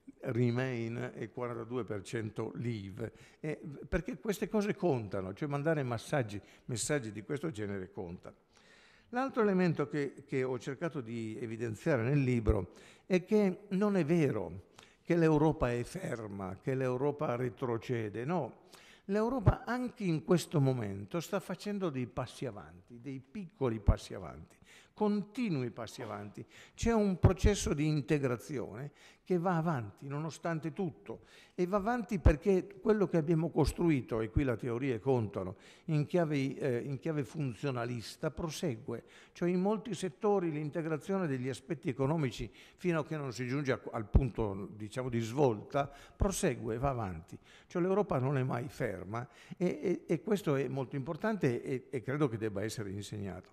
remain, e quarantadue per cento leave, eh, perché queste cose contano, cioè mandare messaggi, messaggi di questo genere conta. L'altro elemento che, che ho cercato di evidenziare nel libro è che non è vero che l'Europa è ferma, che l'Europa retrocede, no. L'Europa anche in questo momento sta facendo dei passi avanti, dei piccoli passi avanti. continui passi avanti. C'è un processo di integrazione che va avanti nonostante tutto, e va avanti perché quello che abbiamo costruito, e qui le teorie contano, in chiave, eh, in chiave funzionalista prosegue. Cioè in molti settori l'integrazione degli aspetti economici, fino a che non si giunge a, al punto, diciamo, di svolta, prosegue, va avanti. Cioè l'Europa non è mai ferma, e, e, e questo è molto importante, e, e credo che debba essere insegnato.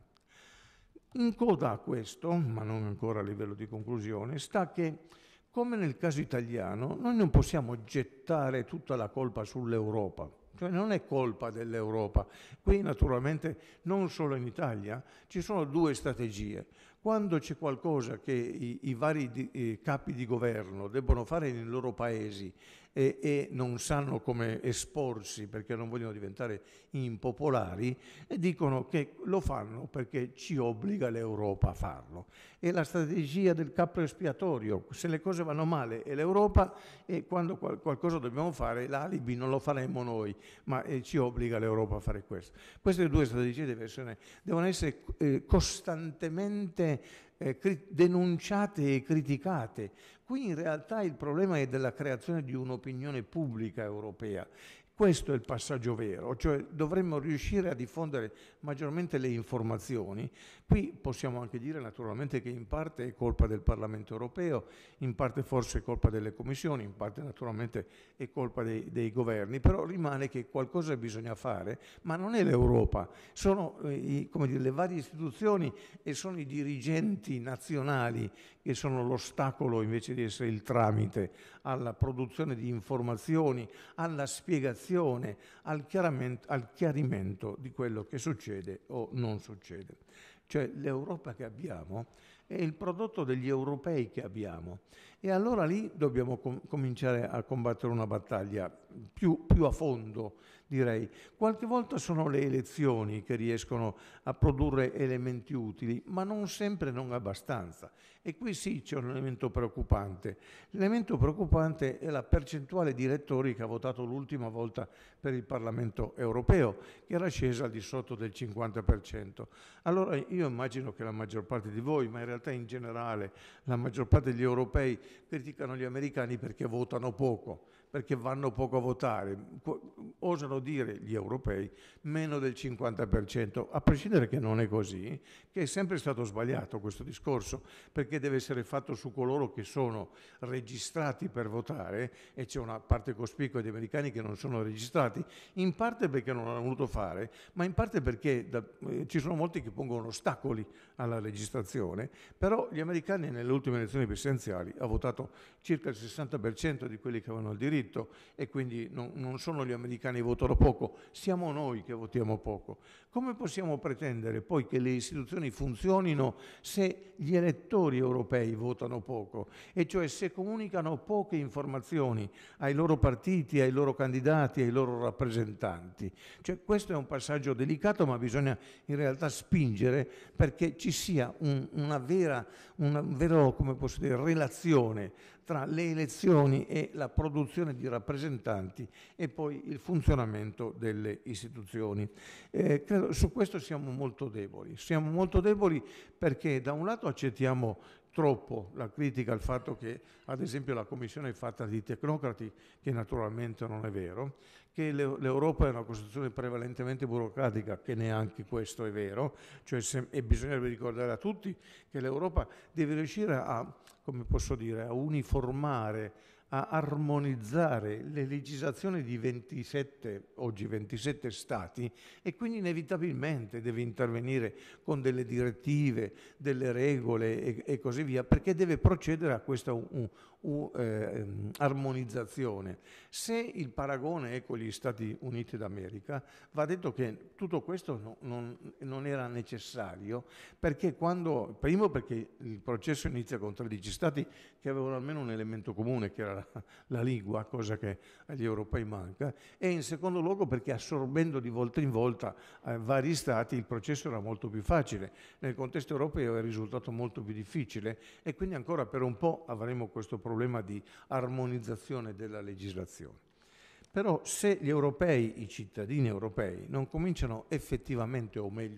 In coda a questo, ma non ancora a livello di conclusione, sta che, come nel caso italiano, noi non possiamo gettare tutta la colpa sull'Europa. Cioè non è colpa dell'Europa. Qui naturalmente, non solo in Italia, ci sono due strategie. Quando c'è qualcosa che i, i vari di, i capi di governo debbono fare nei loro paesi e, e non sanno come esporsi perché non vogliono diventare impopolari, e dicono che lo fanno perché ci obbliga l'Europa a farlo. È la strategia del capro espiatorio. Se le cose vanno male è l'Europa, e quando qual- qualcosa dobbiamo fare, l'alibi non lo faremo noi, ma eh, ci obbliga l'Europa a fare questo. Queste due strategie devono essere, devono essere eh, costantemente eh, cri- denunciate e criticate. Qui in realtà il problema è della creazione di un'opinione pubblica europea. Questo è il passaggio vero, cioè dovremmo riuscire a diffondere maggiormente le informazioni. Qui possiamo anche dire naturalmente che in parte è colpa del Parlamento europeo, in parte forse è colpa delle commissioni, in parte naturalmente è colpa dei, dei governi, però rimane che qualcosa bisogna fare, ma non è l'Europa, sono eh, i, come dire, le varie istituzioni, e sono i dirigenti nazionali che sono l'ostacolo invece di essere il tramite alla produzione di informazioni, alla spiegazione, al chiarimento, al chiarimento di quello che succede o non succede. Cioè l'Europa che abbiamo è il prodotto degli europei che abbiamo, e allora lì dobbiamo com- cominciare a combattere una battaglia più, più a fondo, direi. Qualche volta sono le elezioni che riescono a produrre elementi utili, ma non sempre, non abbastanza. E qui sì c'è un elemento preoccupante. L'elemento preoccupante è la percentuale di elettori che ha votato l'ultima volta per il Parlamento europeo, che era scesa al di sotto del cinquanta per cento. Allora io immagino che la maggior parte di voi, ma in realtà in generale la maggior parte degli europei, criticano gli americani perché votano poco, perché vanno poco a votare. Osano dire gli europei meno del cinquanta per cento, a prescindere che non è così, che è sempre stato sbagliato questo discorso, perché deve essere fatto su coloro che sono registrati per votare, e c'è una parte cospicua di americani che non sono registrati, in parte perché non hanno voluto fare, ma in parte perché da, eh, ci sono molti che pongono ostacoli alla registrazione. Però gli americani nelle ultime elezioni presidenziali hanno votato circa il sessanta per cento di quelli che avevano il diritto, e quindi non, non sono gli americani che votano poco, siamo noi che votiamo poco. Come possiamo pretendere poi che le istituzioni funzionino se gli elettori europei votano poco, e cioè se comunicano poche informazioni ai loro partiti, ai loro candidati, ai loro rappresentanti? Cioè, questo è un passaggio delicato, ma bisogna in realtà spingere perché ci sia un, una vera, una vera, come posso dire, relazione tra le elezioni e la produzione di rappresentanti, e poi il funzionamento delle istituzioni. Eh, credo, su questo siamo molto deboli. Siamo molto deboli perché da un lato accettiamo troppo la critica al fatto che, ad esempio, la Commissione è fatta di tecnocrati, che naturalmente non è vero, che l'Europa è una costruzione prevalentemente burocratica, che neanche questo è vero, cioè se, e bisognerebbe ricordare a tutti che l'Europa deve riuscire a, come posso dire, a uniformare, a armonizzare le legislazioni di ventisette, oggi ventisette stati, e quindi inevitabilmente deve intervenire con delle direttive, delle regole e, e così via, perché deve procedere a questa un, un, eh, armonizzazione. Se il paragone è con gli Stati Uniti d'America, va detto che tutto questo no, non, non era necessario, perché quando, primo perché il processo inizia con tredici stati che avevano almeno un elemento comune, che era la, la lingua, cosa che agli europei manca, e in secondo luogo perché assorbendo di volta in volta eh, vari stati il processo era molto più facile. Nel contesto europeo è risultato molto più difficile, e quindi ancora per un po' avremo questo problema di armonizzazione della legislazione. Però se gli europei, i cittadini europei, non cominciano effettivamente, o meglio,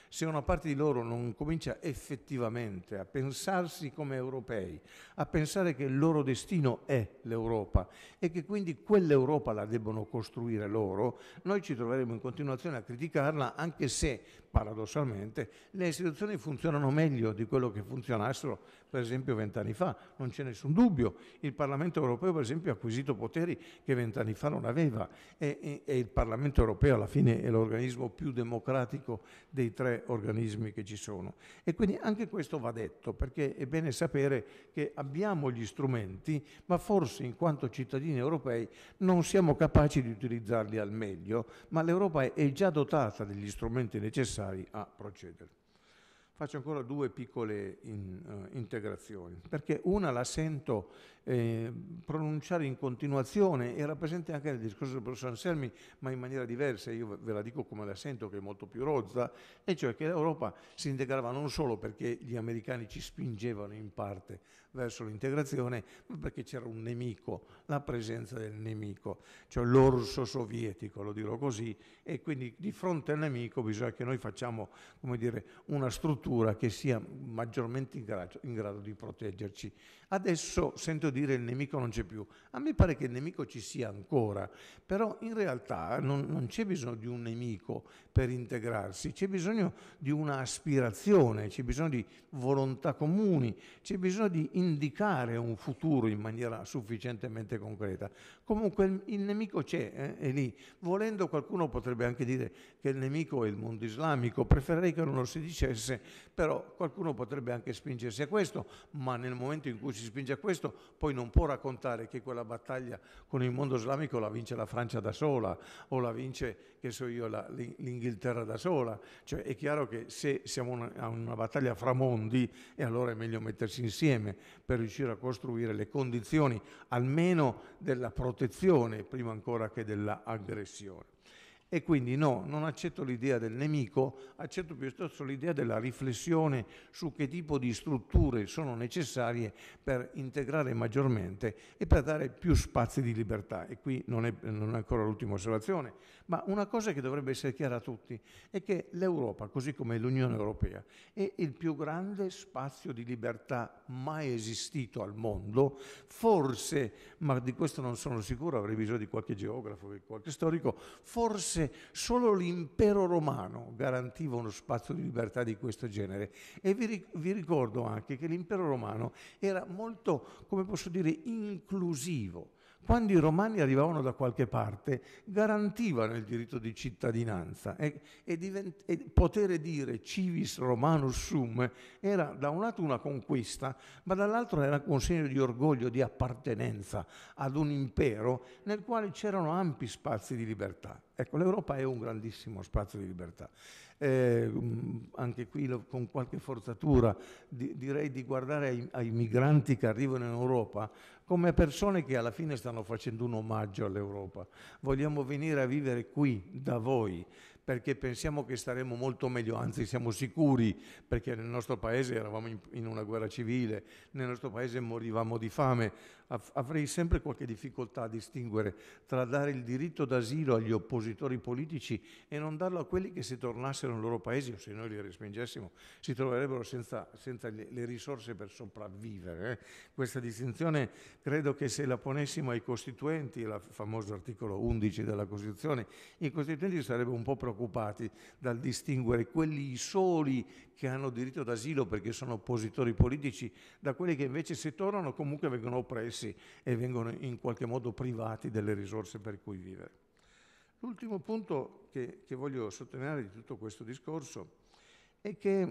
se una parte di loro non comincia effettivamente a pensarsi come europei, a pensare che il loro destino è l'Europa e che quindi quell'Europa la debbono costruire loro, noi ci troveremo in continuazione a criticarla, anche se paradossalmente le istituzioni funzionano meglio di quello che funzionassero per esempio vent'anni fa, non c'è nessun dubbio. Il Parlamento europeo per esempio ha acquisito poteri che vent'anni fa non aveva e, e, e il Parlamento europeo alla fine è l'organismo più democratico dei tre organismi che ci sono. E quindi anche questo va detto, perché è bene sapere che abbiamo gli strumenti, ma forse in quanto cittadini europei non siamo capaci di utilizzarli al meglio, ma l'Europa è già dotata degli strumenti necessari a procedere. Faccio ancora due piccole in, uh, integrazioni, perché una la sento eh, pronunciare in continuazione, era presente anche nel discorso del professor Anselmi, ma in maniera diversa, io ve la dico come la sento, che è molto più rozza, e cioè che l'Europa si integrava non solo perché gli americani ci spingevano in parte verso l'integrazione, ma perché c'era un nemico, la presenza del nemico, cioè l'orso sovietico, lo dirò così, e quindi di fronte al nemico bisogna che noi facciamo, come dire, una struttura che sia maggiormente in grado, in grado di proteggerci. Adesso sento dire il nemico non c'è più. A me pare che il nemico ci sia ancora, però in realtà non, non c'è bisogno di un nemico per integrarsi, c'è bisogno di una aspirazione, c'è bisogno di volontà comuni, c'è bisogno di indicare un futuro in maniera sufficientemente concreta. Comunque il, il nemico c'è, eh, è lì. Volendo qualcuno potrebbe anche dire che il nemico è il mondo islamico, preferirei che non lo si dicesse, però qualcuno potrebbe anche spingersi a questo, ma nel momento in cui si spinge a questo poi non può raccontare che quella battaglia con il mondo islamico la vince la Francia da sola o la vince, che so io, la, l'Inghilterra da sola. Cioè è chiaro che se siamo una, a una battaglia fra mondi, e allora è meglio mettersi insieme per riuscire a costruire le condizioni almeno della protezione prima ancora che dell'aggressione. E quindi no, non accetto l'idea del nemico, accetto piuttosto l'idea della riflessione su che tipo di strutture sono necessarie per integrare maggiormente e per dare più spazi di libertà. E qui non è, non è ancora l'ultima osservazione, ma una cosa che dovrebbe essere chiara a tutti è che l'Europa, così come l'Unione Europea, è il più grande spazio di libertà mai esistito al mondo, forse, ma di questo non sono sicuro, avrei bisogno di qualche geografo, di qualche storico, forse solo l'impero romano garantiva uno spazio di libertà di questo genere. E vi, vi ricordo anche che l'impero romano era molto, come posso dire, inclusivo. Quando i romani arrivavano da qualche parte, garantivano il diritto di cittadinanza e, e, divent- e poter dire civis romanus sum era da un lato una conquista, ma dall'altro era un segno di orgoglio, di appartenenza ad un impero nel quale c'erano ampi spazi di libertà. Ecco, l'Europa è un grandissimo spazio di libertà. Eh, anche qui lo, con qualche forzatura di, direi di guardare ai, ai migranti che arrivano in Europa come persone che alla fine stanno facendo un omaggio all'Europa. Vogliamo venire a vivere qui da voi perché pensiamo che staremo molto meglio, anzi siamo sicuri, perché nel nostro paese eravamo in, in una guerra civile, nel nostro paese morivamo di fame. Avrei sempre qualche difficoltà a distinguere tra dare il diritto d'asilo agli oppositori politici e non darlo a quelli che se tornassero nei loro paesi, o se noi li respingessimo, si troverebbero senza, senza le, le risorse per sopravvivere. Eh. Questa distinzione credo che se la ponessimo ai costituenti, il famoso articolo undici della Costituzione, i costituenti sarebbero un po' preoccupati occupati dal distinguere quelli soli che hanno diritto d'asilo perché sono oppositori politici da quelli che invece se tornano comunque vengono oppressi e vengono in qualche modo privati delle risorse per cui vivere. L'ultimo punto che, che voglio sottolineare di tutto questo discorso è che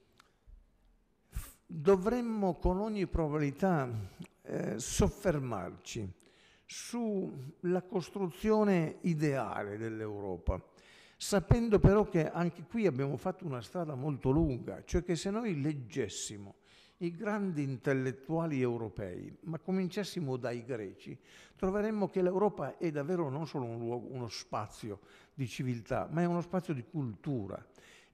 dovremmo con ogni probabilità eh, soffermarci sulla costruzione ideale dell'Europa, sapendo però che anche qui abbiamo fatto una strada molto lunga, cioè che se noi leggessimo i grandi intellettuali europei, ma cominciassimo dai greci, troveremmo che l'Europa è davvero non solo un luogo, uno spazio di civiltà, ma è uno spazio di cultura.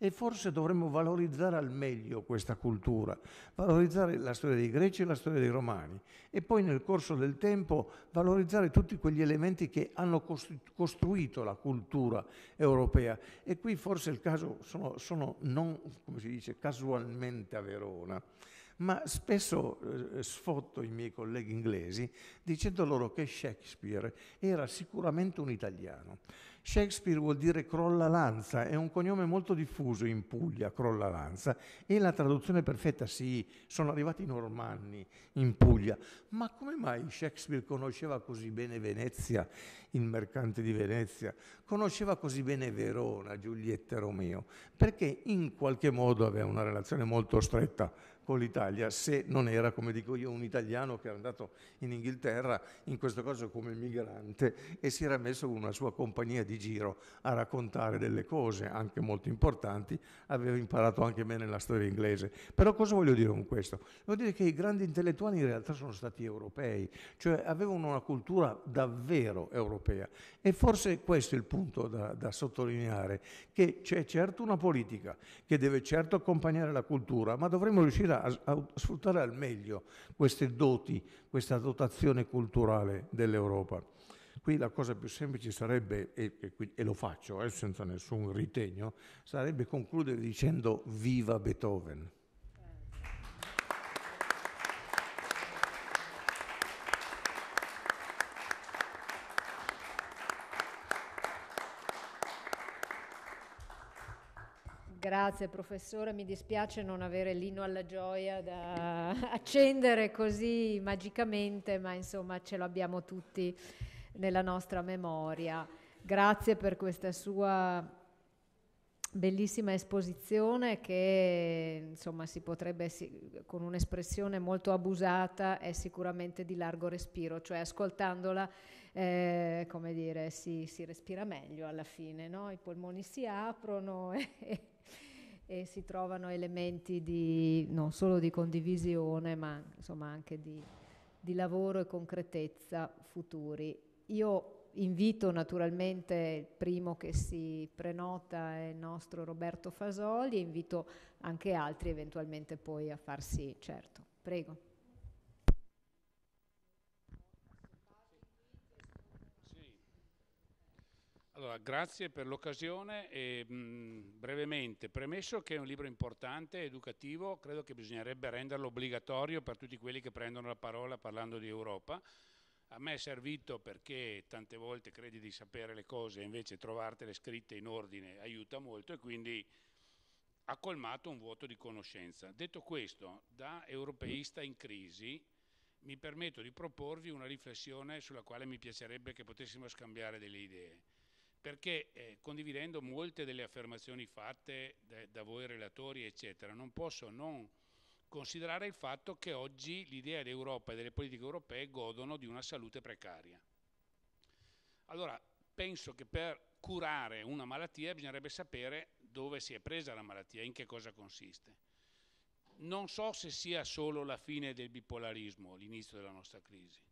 e forse dovremmo valorizzare al meglio questa cultura, valorizzare la storia dei Greci e la storia dei Romani e poi nel corso del tempo valorizzare tutti quegli elementi che hanno costruito la cultura europea. E qui forse il caso sono, sono non, come si dice, casualmente a Verona, ma spesso eh, sfotto i miei colleghi inglesi dicendo loro che Shakespeare era sicuramente un italiano. Shakespeare vuol dire crollalanza, è un cognome molto diffuso in Puglia, crollalanza, e la traduzione perfetta, sì, sono arrivati i normanni in Puglia. Ma come mai Shakespeare conosceva così bene Venezia, il mercante di Venezia? Conosceva così bene Verona, Giulietta e Romeo? Perché in qualche modo aveva una relazione molto stretta con l'Italia, se non era, come dico io, un italiano che era andato in Inghilterra, in questo caso come migrante, e si era messo con una sua compagnia di giro a raccontare delle cose anche molto importanti, aveva imparato anche bene la storia inglese. Però cosa voglio dire con questo? Voglio dire che i grandi intellettuali in realtà sono stati europei, cioè avevano una cultura davvero europea, e forse questo è il punto da, da sottolineare, che c'è certo una politica che deve certo accompagnare la cultura, ma dovremmo riuscire a, a sfruttare al meglio queste doti, questa dotazione culturale dell'Europa. Qui la cosa più semplice sarebbe, e, e, e lo faccio eh, senza nessun ritegno, sarebbe concludere dicendo viva Beethoven. Grazie professore, mi dispiace non avere l'inno alla gioia da accendere così magicamente, ma insomma ce l'abbiamo tutti nella nostra memoria. Grazie per questa sua bellissima esposizione che insomma si potrebbe, con un'espressione molto abusata, è sicuramente di largo respiro, cioè ascoltandola eh, come dire, si, si respira meglio alla fine, no? I polmoni si aprono e, e si trovano elementi di, non solo di condivisione, ma insomma anche di, di lavoro e concretezza futuri. Io invito naturalmente il primo che si prenota è il nostro Roberto Fasoli, e invito anche altri eventualmente poi a farsi certo. Prego. Allora, grazie per l'occasione e mh, brevemente, premesso che è un libro importante, educativo, credo che bisognerebbe renderlo obbligatorio per tutti quelli che prendono la parola parlando di Europa. A me è servito perché tante volte credi di sapere le cose e invece trovartele scritte in ordine aiuta molto, e quindi ha colmato un vuoto di conoscenza. Detto questo, da europeista in crisi mi permetto di proporvi una riflessione sulla quale mi piacerebbe che potessimo scambiare delle idee. Perché eh, condividendo molte delle affermazioni fatte da, da voi relatori, eccetera, non posso non considerare il fatto che oggi l'idea d'Europa e delle politiche europee godono di una salute precaria. Allora, penso che per curare una malattia bisognerebbe sapere dove si è presa la malattia, in che cosa consiste. Non so se sia solo la fine del bipolarismo, l'inizio della nostra crisi.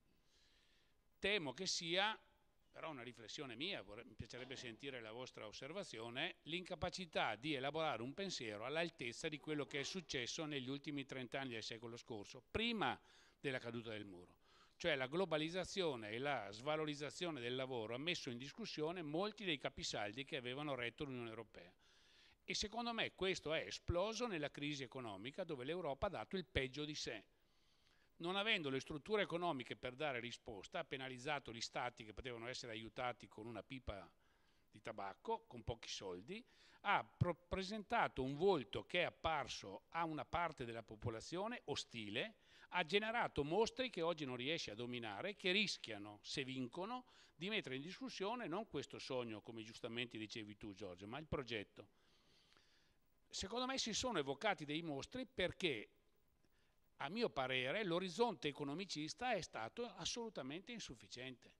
Temo che sia, però una riflessione mia, vorrei, mi piacerebbe sentire la vostra osservazione, l'incapacità di elaborare un pensiero all'altezza di quello che è successo negli ultimi trent'anni del secolo scorso, prima della caduta del muro. Cioè la globalizzazione e la svalorizzazione del lavoro ha messo in discussione molti dei capisaldi che avevano retto l'Unione Europea. E secondo me questo è esploso nella crisi economica, dove l'Europa ha dato il peggio di sé. Non avendo le strutture economiche per dare risposta, ha penalizzato gli stati che potevano essere aiutati con una pipa di tabacco, con pochi soldi, ha presentato un volto che è apparso a una parte della popolazione ostile, ha generato mostri che oggi non riesce a dominare, che rischiano, se vincono, di mettere in discussione non questo sogno, come giustamente dicevi tu Giorgio, ma il progetto. Secondo me si sono evocati dei mostri perché, a mio parere, l'orizzonte economicista è stato assolutamente insufficiente.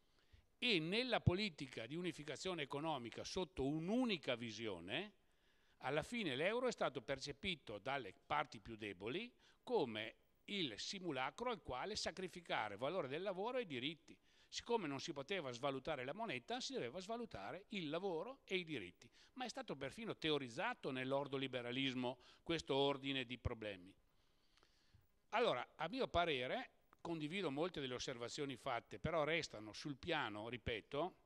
E nella politica di unificazione economica sotto un'unica visione, alla fine l'euro è stato percepito dalle parti più deboli come il simulacro al quale sacrificare valore del lavoro e diritti. Siccome non si poteva svalutare la moneta, si doveva svalutare il lavoro e i diritti. Ma è stato perfino teorizzato nell'ordoliberalismo questo ordine di problemi. Allora, a mio parere, condivido molte delle osservazioni fatte, però restano sul piano, ripeto,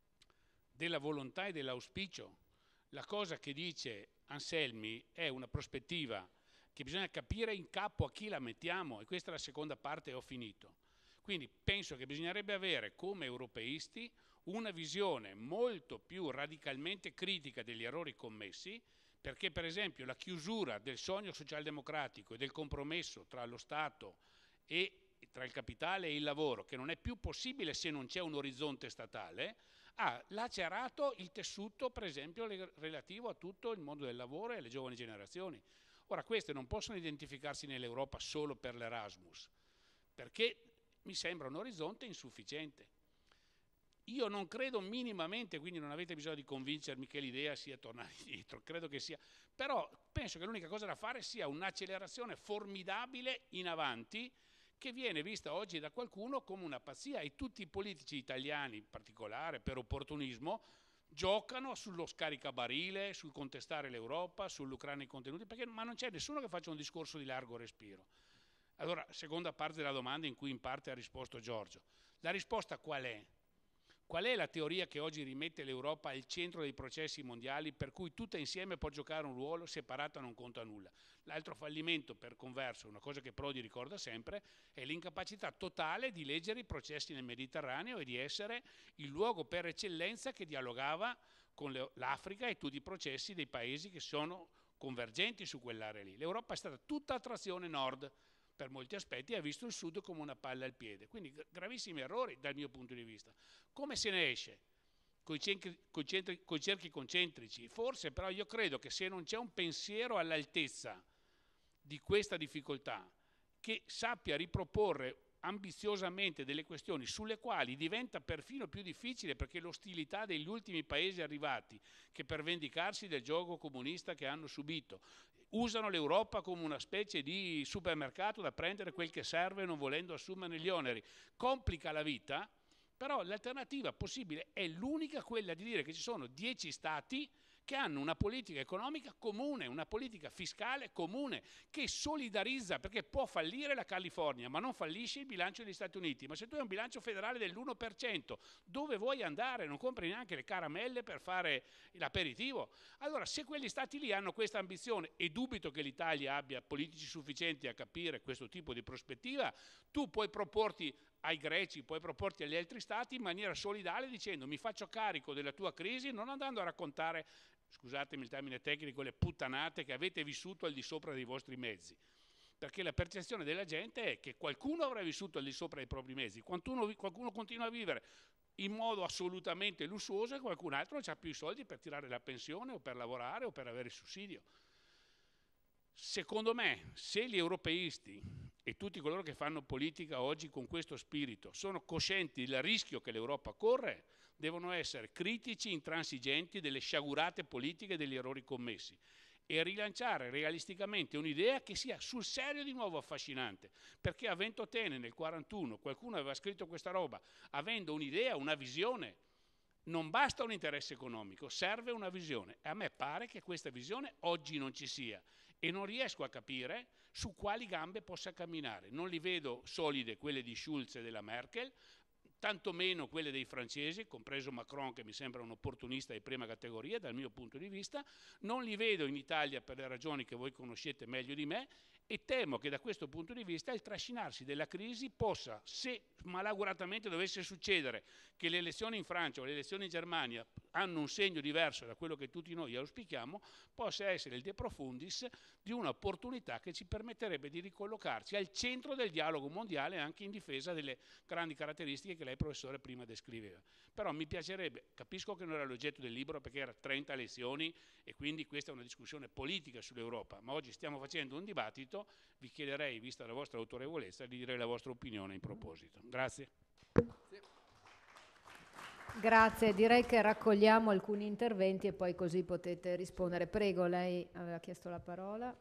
della volontà e dell'auspicio. La cosa che dice Anselmi è una prospettiva che bisogna capire in capo a chi la mettiamo, e questa è la seconda parte e ho finito. Quindi penso che bisognerebbe avere come europeisti una visione molto più radicalmente critica degli errori commessi, perché per esempio la chiusura del sogno socialdemocratico e del compromesso tra lo Stato e tra il capitale e il lavoro, che non è più possibile se non c'è un orizzonte statale, ha lacerato il tessuto, per esempio, relativo a tutto il mondo del lavoro e alle giovani generazioni. Ora, queste non possono identificarsi nell'Europa solo per l'Erasmus, perché mi sembra un orizzonte insufficiente. Io non credo minimamente, quindi non avete bisogno di convincermi che l'idea sia tornare indietro, credo che sia, però penso che l'unica cosa da fare sia un'accelerazione formidabile in avanti, che viene vista oggi da qualcuno come una pazzia, e tutti i politici italiani in particolare per opportunismo giocano sullo scaricabarile, sul contestare l'Europa, sul lucrare i contenuti, perché, ma non c'è nessuno che faccia un discorso di largo respiro. Allora, seconda parte della domanda in cui in parte ha risposto Giorgio. La risposta qual è? Qual è la teoria che oggi rimette l'Europa al centro dei processi mondiali, per cui tutta insieme può giocare un ruolo, separata non conta nulla? L'altro fallimento, per converso, una cosa che Prodi ricorda sempre, è l'incapacità totale di leggere i processi nel Mediterraneo e di essere il luogo per eccellenza che dialogava con l'Africa e tutti i processi dei paesi che sono convergenti su quell'area lì. L'Europa è stata tutta attrazione nord per molti aspetti, e ha visto il sud come una palla al piede. Quindi gravissimi errori dal mio punto di vista. Come se ne esce? Con i cerchi concentrici? Forse, però io credo che se non c'è un pensiero all'altezza di questa difficoltà, che sappia riproporre ambiziosamente delle questioni sulle quali diventa perfino più difficile, perché l'ostilità degli ultimi paesi arrivati, che per vendicarsi del gioco comunista che hanno subito, usano l'Europa come una specie di supermercato da prendere quel che serve non volendo assumerne gli oneri, complica la vita. Però l'alternativa possibile è l'unica, quella di dire che ci sono dieci stati che hanno una politica economica comune, una politica fiscale comune, che solidarizza, perché può fallire la California, ma non fallisce il bilancio degli Stati Uniti. Ma se tu hai un bilancio federale dell'uno per cento, dove vuoi andare? Non compri neanche le caramelle per fare l'aperitivo. Allora, se quegli stati lì hanno questa ambizione, e dubito che l'Italia abbia politici sufficienti a capire questo tipo di prospettiva, tu puoi proporti ai greci, puoi proporti agli altri stati in maniera solidale, dicendo: mi faccio carico della tua crisi, non andando a raccontare, scusatemi il termine tecnico, le puttanate che avete vissuto al di sopra dei vostri mezzi. Perché la percezione della gente è che qualcuno avrà vissuto al di sopra dei propri mezzi, qualcuno, qualcuno continua a vivere in modo assolutamente lussuoso, e qualcun altro non ha più i soldi per tirare la pensione o per lavorare o per avere il sussidio. Secondo me, se gli europeisti e tutti coloro che fanno politica oggi con questo spirito sono coscienti del rischio che l'Europa corre, devono essere critici, intransigenti delle sciagurate politiche e degli errori commessi, e rilanciare realisticamente un'idea che sia sul serio di nuovo affascinante, perché a Ventotene nel quarantuno qualcuno aveva scritto questa roba, avendo un'idea, una visione. Non basta un interesse economico, serve una visione, e a me pare che questa visione oggi non ci sia, e non riesco a capire su quali gambe possa camminare. Non li vedo solide quelle di Schulz e della Merkel, tantomeno quelle dei francesi, compreso Macron, che mi sembra un opportunista di prima categoria dal mio punto di vista. Non li vedo in Italia per le ragioni che voi conoscete meglio di me, e temo che da questo punto di vista il trascinarsi della crisi possa, se malauguratamente dovesse succedere che le elezioni in Francia o le elezioni in Germania hanno un segno diverso da quello che tutti noi auspichiamo, possa essere il de profundis di un'opportunità che ci permetterebbe di ricollocarci al centro del dialogo mondiale, anche in difesa delle grandi caratteristiche che lei, professore, prima descriveva. Però mi piacerebbe, capisco che non era l'oggetto del libro perché era trenta lezioni e quindi questa è una discussione politica sull'Europa, ma oggi stiamo facendo un dibattito, vi chiederei, vista la vostra autorevolezza, di dire la vostra opinione in proposito. Grazie. Grazie, direi che raccogliamo alcuni interventi e poi così potete rispondere. Prego, lei aveva chiesto la parola.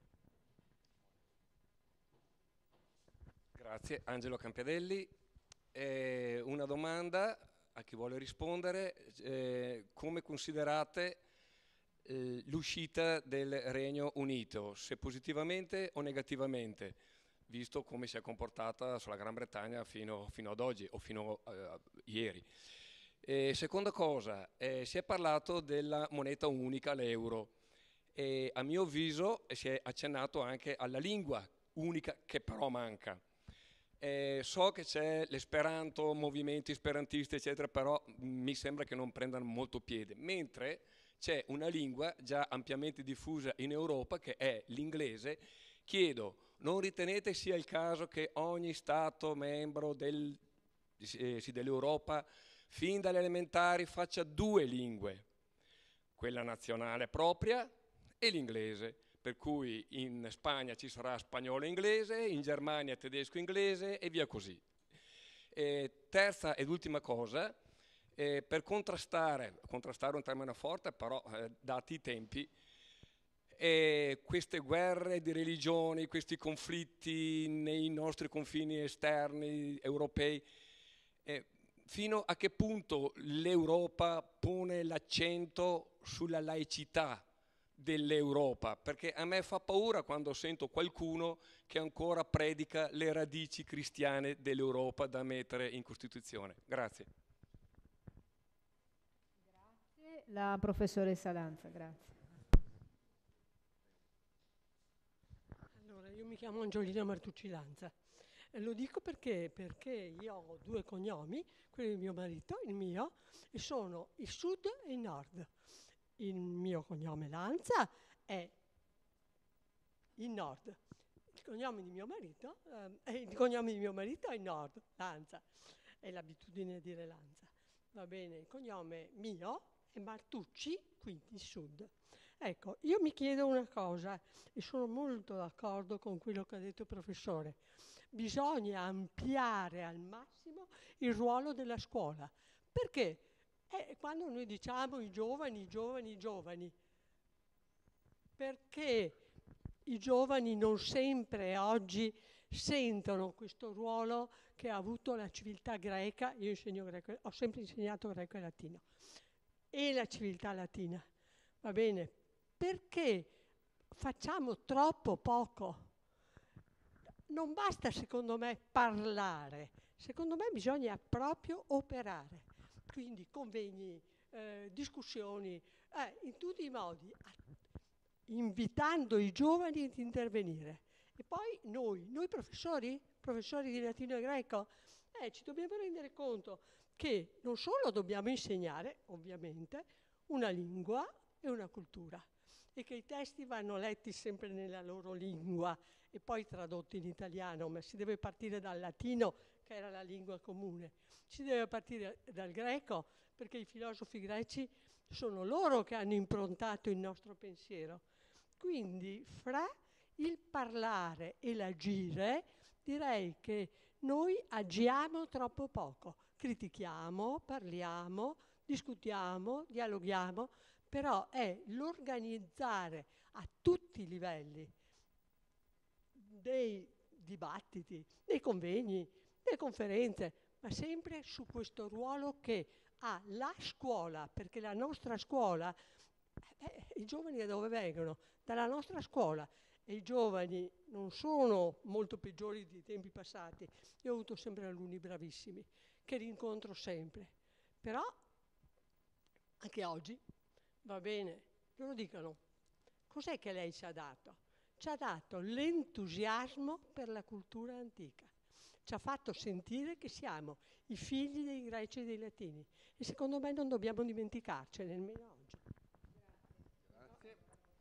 Grazie, Angelo Campiadelli. eh, una domanda a chi vuole rispondere: eh, come considerate eh, l'uscita del Regno Unito, se positivamente o negativamente, visto come si è comportata sulla Gran Bretagna fino, fino ad oggi o fino a, a ieri? E seconda cosa, eh, si è parlato della moneta unica, l'euro, e a mio avviso si è accennato anche alla lingua unica che però manca. Eh, so che c'è l'esperanto, movimenti esperantisti eccetera, però mh, mi sembra che non prendano molto piede, mentre c'è una lingua già ampiamente diffusa in Europa che è l'inglese. Chiedo, non ritenete sia il caso che ogni Stato membro del, eh, sì, dell'Europa fin dalle elementari faccia due lingue, quella nazionale propria e l'inglese? Per cui in Spagna ci sarà spagnolo e inglese, in Germania tedesco e inglese e via così. E terza ed ultima cosa, eh, per contrastare, contrastare è un termine forte, però eh, dati i tempi, eh, queste guerre di religioni, questi conflitti nei nostri confini esterni europei, eh, fino a che punto l'Europa pone l'accento sulla laicità dell'Europa? Perché a me fa paura quando sento qualcuno che ancora predica le radici cristiane dell'Europa da mettere in Costituzione. Grazie. Grazie. La professoressa Lanza, grazie. Allora, io mi chiamo Angiolina Martucci Lanza. E lo dico perché, perché io ho due cognomi, quello di mio marito, il mio, e sono il sud e il nord. Il mio cognome Lanza è il nord, il cognome di mio marito, eh, il cognome di mio marito è il nord, Lanza, è l'abitudine a dire Lanza. Va bene, il cognome mio è Martucci, quindi il sud. Ecco, io mi chiedo una cosa, e sono molto d'accordo con quello che ha detto il professore: bisogna ampliare al massimo il ruolo della scuola. Perché? Eh, quando noi diciamo i giovani, i giovani, i giovani, perché i giovani non sempre oggi sentono questo ruolo che ha avuto la civiltà greca? Io insegno greco, ho sempre insegnato greco e latino, e la civiltà latina, va bene? Perché facciamo troppo poco? Non basta, secondo me, parlare, secondo me bisogna proprio operare. Quindi convegni, eh, discussioni, eh, in tutti i modi, invitando i giovani ad intervenire. E poi noi, noi professori, professori di latino e greco, eh, ci dobbiamo rendere conto che non solo dobbiamo insegnare, ovviamente, una lingua e una cultura, e che i testi vanno letti sempre nella loro lingua e poi tradotti in italiano, ma si deve partire dal latino, che era la lingua comune. Si deve partire dal greco, perché i filosofi greci sono loro che hanno improntato il nostro pensiero. Quindi, fra il parlare e l'agire, direi che noi agiamo troppo poco. Critichiamo, parliamo, discutiamo, dialoghiamo, però è l'organizzare a tutti i livelli dei dibattiti, dei convegni, delle conferenze, ma sempre su questo ruolo che ha la scuola, perché la nostra scuola, eh, i giovani da dove vengono? Dalla nostra scuola, e i giovani non sono molto peggiori dei tempi passati. Io ho avuto sempre alunni bravissimi, che rincontro sempre, però anche oggi, va bene, loro dicono, cos'è che lei ci ha dato? Ci ha dato l'entusiasmo per la cultura antica. Ci ha fatto sentire che siamo i figli dei greci e dei latini. E secondo me non dobbiamo dimenticarcene, nemmeno oggi. Grazie.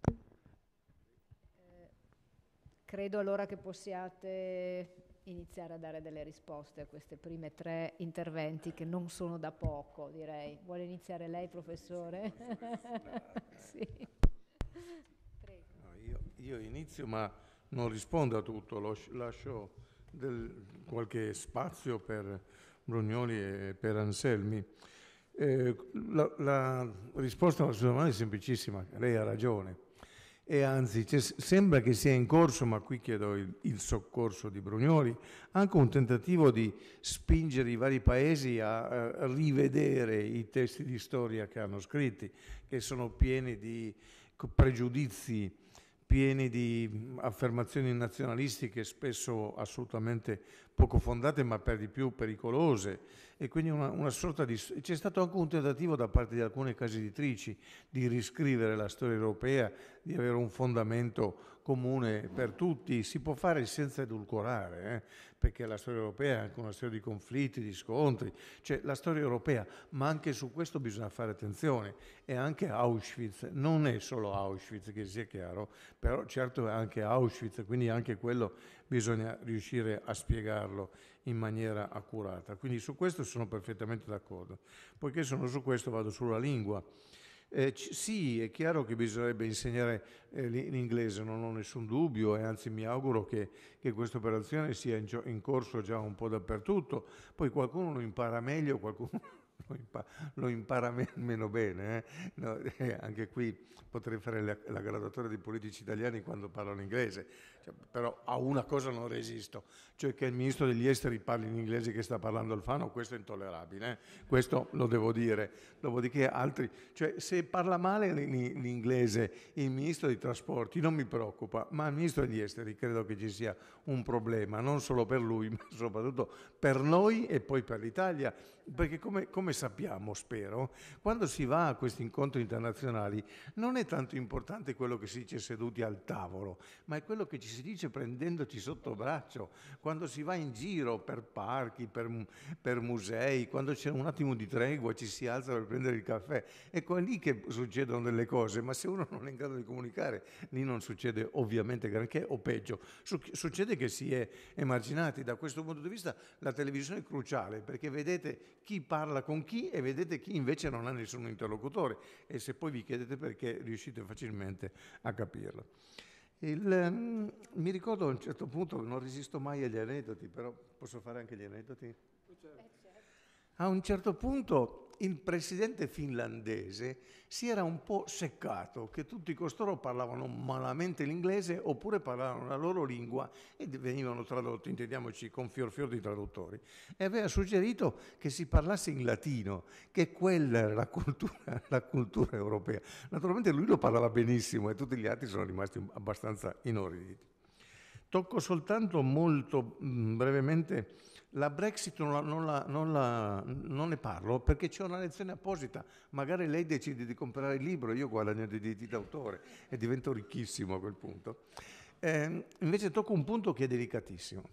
Eh, credo allora che possiate iniziare a dare delle risposte a queste prime tre interventi, che non sono da poco, direi. Vuole iniziare lei, professore? Sì. Prego. No, io, io inizio, ma non rispondo a tutto, lo, lascio del, qualche spazio per Brugnoli e per Anselmi. Eh, la, la risposta alla sua domanda è semplicissima, lei ha ragione. E anzi sembra che sia in corso, ma qui chiedo il, il soccorso di Brugnoli, anche un tentativo di spingere i vari paesi a, a rivedere i testi di storia che hanno scritti, che sono pieni di pregiudizi, pieni di affermazioni nazionalistiche spesso assolutamente poco fondate, ma per di più pericolose. E quindi una, una sorta di... C'è stato anche un tentativo da parte di alcune case editrici di riscrivere la storia europea, di avere un fondamento comune per tutti. Si può fare senza edulcorare, eh? Perché la storia europea è anche una storia di conflitti, di scontri. Cioè la storia europea, ma anche su questo bisogna fare attenzione. E anche Auschwitz, non è solo Auschwitz, che sia chiaro, però certo è anche Auschwitz, quindi anche quello bisogna riuscire a spiegarlo in maniera accurata. Quindi su questo sono perfettamente d'accordo. Poiché sono su questo vado sulla lingua. Eh, c- sì, è chiaro che bisognerebbe insegnare eh, l'inglese, non ho nessun dubbio, e anzi mi auguro che, che questa operazione sia in, in corso già un po' dappertutto. Poi qualcuno lo impara meglio, qualcuno lo, impa- lo impara me- meno bene. Eh? No, eh, anche qui potrei fare la, la graduatoria dei politici italiani quando parlano inglese. Cioè, però a una cosa non resisto, cioè che il ministro degli esteri parli in inglese che sta parlando Alfano, questo è intollerabile, eh? Questo lo devo dire. Dopodiché altri, cioè se parla male l'inglese il ministro dei trasporti non mi preoccupa, ma il ministro degli esteri credo che ci sia un problema, non solo per lui, ma soprattutto per noi e poi per l'Italia, perché come, come sappiamo, spero, quando si va a questi incontri internazionali non è tanto importante quello che si dice seduti al tavolo, ma è quello che ci si dice prendendoci sotto braccio, quando si va in giro per parchi, per, per musei, quando c'è un attimo di tregua ci si alza per prendere il caffè. Ecco, è lì che succedono delle cose, ma se uno non è in grado di comunicare, lì non succede ovviamente granché, o peggio, Su- succede che si è emarginati. Da questo punto di vista la televisione è cruciale, perché vedete chi parla con chi e vedete chi invece non ha nessun interlocutore, e se poi vi chiedete perché riuscite facilmente a capirlo. Il, um, mi ricordo a un certo punto, non resisto mai agli aneddoti, però posso fare anche gli aneddoti? A un certo punto il presidente finlandese si era un po' seccato che tutti costoro parlavano malamente l'inglese oppure parlavano la loro lingua e venivano tradotti, intendiamoci, con fior fior di traduttori, e aveva suggerito che si parlasse in latino, che quella era la cultura, la cultura europea. Naturalmente lui lo parlava benissimo e tutti gli altri sono rimasti abbastanza inorriditi. Tocco soltanto molto mh, brevemente la Brexit, non, la, non, la, non, la, non ne parlo perché c'è una lezione apposita, magari lei decide di comprare il libro, io guadagno dei diritti d'autore e divento ricchissimo a quel punto. Eh, invece tocco un punto che è delicatissimo,